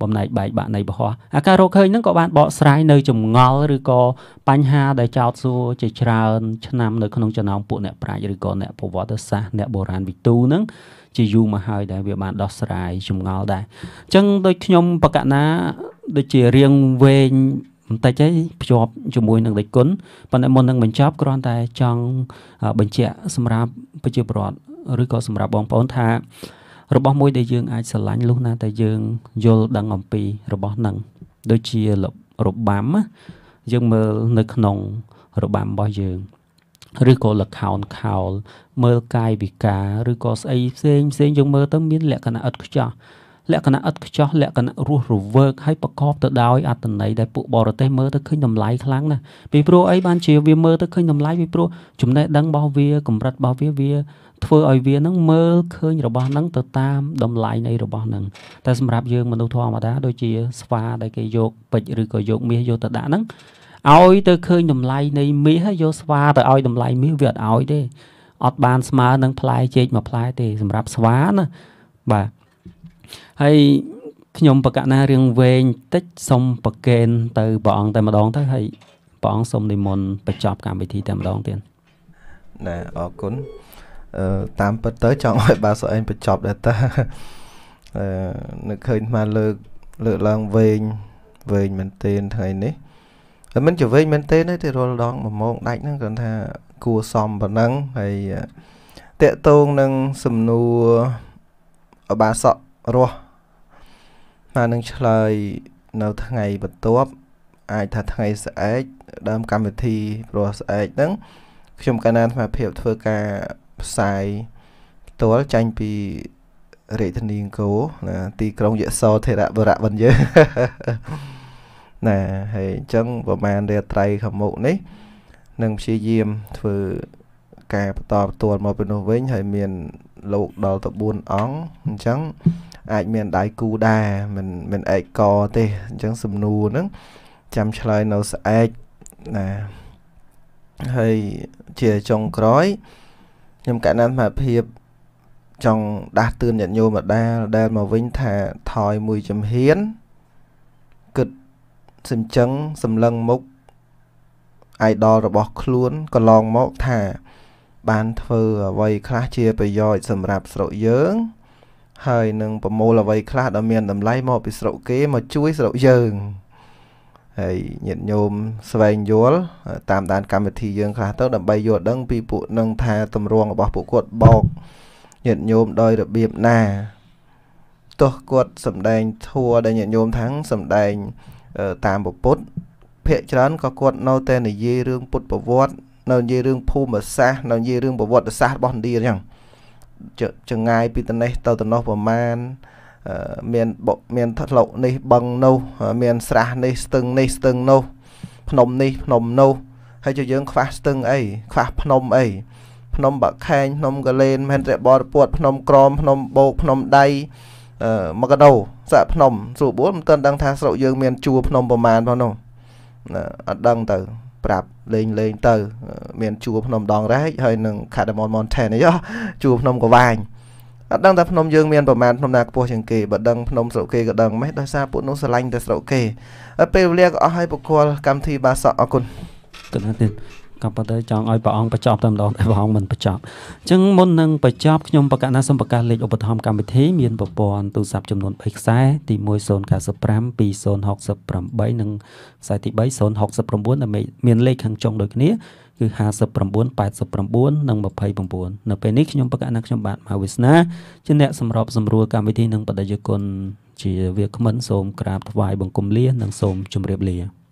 បំណែកបែកបាក់នៃពហោះអាការរកឃើញហ្នឹងក៏បានបកស្រាយនៅចម្ងល់ឬក៏បញ្ហាដែលចោទសួរជាច្រើនឆ្នាំនៅក្នុងចំណោមពួកអ្នកប្រាជ្ញឬក៏អ្នកប្រវត្តិសាស្ត្រអ្នកបុរាណវិទូហ្នឹងជាយូរមកហើយដែលវាបានដោះស្រាយចម្ងល់ដែរអញ្ចឹងដូចខ្ញុំបកណាដូចជារៀងវែងបន្តិចហើយភ្ជាប់ជាមួយនឹងលេខគុណប៉ុន្តែមុននឹងបញ្ចប់គ្រាន់តែចង់បញ្ជាក់សម្រាប់ប្រជាពលរដ្ឋឬក៏សម្រាប់បងប្អូនថារបស់មួយដែលយើងអាចស្រឡាញ់លុះណាតែយើងយល់ដឹងអំពីរបស់នឹងដូចជារបាំយើងមើលនៅក្នុងរបាំរបស់យើងឬក៏ល្ខោនខោលមើលកាយវិការឬក៏ស្អីផ្សេងផ្សេងយើងមើលទៅមានលក្ខណៈឥតខ្ចោះលក្ខណៈឥតខ្ចោះលក្ខណៈរស់រវើកហើយប្រកបទៅដោយអត្ថន័យដែលពួកបរទេសមើលទៅឃើញតម្លៃខ្លាំងណាស់ពីព្រោះអីបានជាវាមើលទៅឃើញតម្លៃពីព្រោះចំណេះដឹងរបស់វាកម្រិតរបស់វាវាធ្វើឲ្យវានឹងមើលឃើញរបស់នឹងទៅតាមតម្លៃនៃរបស់នឹងតែសម្រាប់យើងមនុស្សធម្មតាដូចជាស្វាដែលគេយកពេជ្រឬក៏យកមាសយកទៅដាក់ហ្នឹងឲ្យទៅឃើញតម្លៃនៃមាសហើយយកស្វាទៅឲ្យតម្លៃមាសវាអត់ឲ្យទេអត់បានស្មើនឹងផ្លែចេកមួយផ្លែទេសម្រាប់ស្វាណាបាទហើយខ្ញុំបកណារឿងវែងតិចសុំប្រកេនទៅព្រះអង្គតែម្ដងទៅហើយព្រះអង្គសូមនិមន្តបញ្ចប់កម្មវិធីតែម្ដងទៀតណែអរគុណអឺតាមពិតទៅចង់ឲ្យបាទសុអេងបញ្ចប់ដែរតាអឺនឹកឃើញមកលើកលើកឡើងវែងវែងមែនទែនថ្ងៃនេះតែមិនជាវែងមែនទែនទេរាល់ដងមួយម៉ោងដាច់ហ្នឹងគាត់ថាគួរសមប៉ុណ្ណឹងហើយតេតងនឹងសំណួរអបាសករស់មកនឹងឆ្លើយនៅថ្ងៃបន្ទាប់អាចថាថ្ងៃស្អែកដើមកម្មវិធីព្រោះស្អែកហ្នឹងខ្ញុំកណានអាភិបធ្វើការផ្សាយផ្ទាល់ចាញ់ពីរាជធានីអង្គរណាទីក្រុងយសោធរៈវរៈវិញយើងណាហើយអញ្ចឹងប្រហែលរាត្រីខាងមុខនេះនឹងព្យាយាមធ្វើការបន្តផ្ទាល់មកពីនោះវិញហើយមានលោកដល់ទៅបួនអង្គអញ្ចឹងអាចមានដៃគូដែរមិនមិនឯកកទេអញ្ចឹងសំណួរហ្នឹងចាំឆ្លើយនៅស្អែកណាហើយជាចុងក្រោយខ្ញុំកណានមកភាពចង់ដាស់តឿនញាតិញោមម្ដាលដែលមកវិញថាថយមួយចំហៀនគិតសិញ្ចឹងសម្លឹងមុខអាយដលរបស់ខ្លួនកន្លងមកថាបានធ្វើអ្វីខ្លះជាប្រយោជន៍សម្រាប់ស្រុកយើងហើយនឹងប្រមូលអ្វីខ្លះដែលមានតម្លៃមកពីស្រុកគេមកជួយស្រុកយើងហើយញាតិញោមស្វែងយល់តាមដានកម្មវិធីយើងខ្លះទៅដើម្បីយល់ដឹងពីពួកនឹងថាតម្រងរបស់ពួកគាត់បោកញាតិញោមដោយរបៀបណាទោះគាត់សម្ដែងធัวដែលញាតិញោមថាំងសម្ដែងតាមពុទ្ធភាគច្រើនក៏គាត់នៅតែនិយាយរឿងពុទ្ធប្រវត្តិនៅនិយាយរឿងភូមិសាស្ត្រនៅនិយាយរឿងប្រវត្តិសាស្ត្ររបស់ឥណ្ឌាអញ្ចឹងចងាយពីត្នេះទៅត្នោះប្រមាណមានមានថ្លុកនេះបឹងនោះមានស្រះនេះស្ទឹងនេះស្ទឹងនោះភ្នំនេះភ្នំនោះហើយជាយើងខ្វះស្ទឹងអីខ្វះភ្នំអីភ្នំបាក់ខែងភ្នំកលែនមហេន្ទ្របរិពុទ្ធភ្នំក្រមភ្នំបោកភ្នំដៃមកដោសាក់ភ្នំស្រួលបួលមិនទាន់ដឹងថាស្រុកយើងមានជួរភ្នំប្រមាណផងនោះអត់ដឹងទៅប្រាប់លេងលេងទៅមានជួរភ្នំដងរែកហើយនឹង Cardamom Mountain អីជួរភ្នំកវាញអត់ដឹងថាភ្នំយើងមានប្រមាណភ្នំណាខ្ពស់ជាងគេបើដឹងភ្នំស្រុកគេក៏ដឹងម៉េចដោយសារពួកនោះស្រឡាញ់តែស្រុកគេហើយពេលវេលាក៏អស់ហើយបុគ្គលកម្មវិធីបាសកអរគុណគណៈទៀតក៏ប៉ុន្តែចង់ឲ្យព្រះអង្គបញ្ចប់តែម្ដងតែព្រះអង្គមិនបញ្ចប់អញ្ចឹងមុននឹងបញ្ចប់ខ្ញុំបកណាសូមប្រកាសលេខឧបត្ថម្ភកម្មវិធីមានប្រព័ន្ធទូរស័ព្ទចំនួនបីខ្សែទីមួយ ศูนย์ เก้า ห้า ពី ศูนย์ หก แปด និងខ្សែទីបី ศูนย์ หก แปด ដែលមានលេខខាងចុងដូចគ្នាគឺห้าสิบเก้า แปดสิบเก้า និងยี่สิบเก้าនៅពេលនេះខ្ញុំបកណាខ្ញុំបាទមហាវាសនាជាអ្នកសម្របសម្រួលកម្មវិធីនិងបដិយគុណជាវាគ្មិនសូមក្រាបថ្វាយបង្គំលានិងសូមជម្រាបលា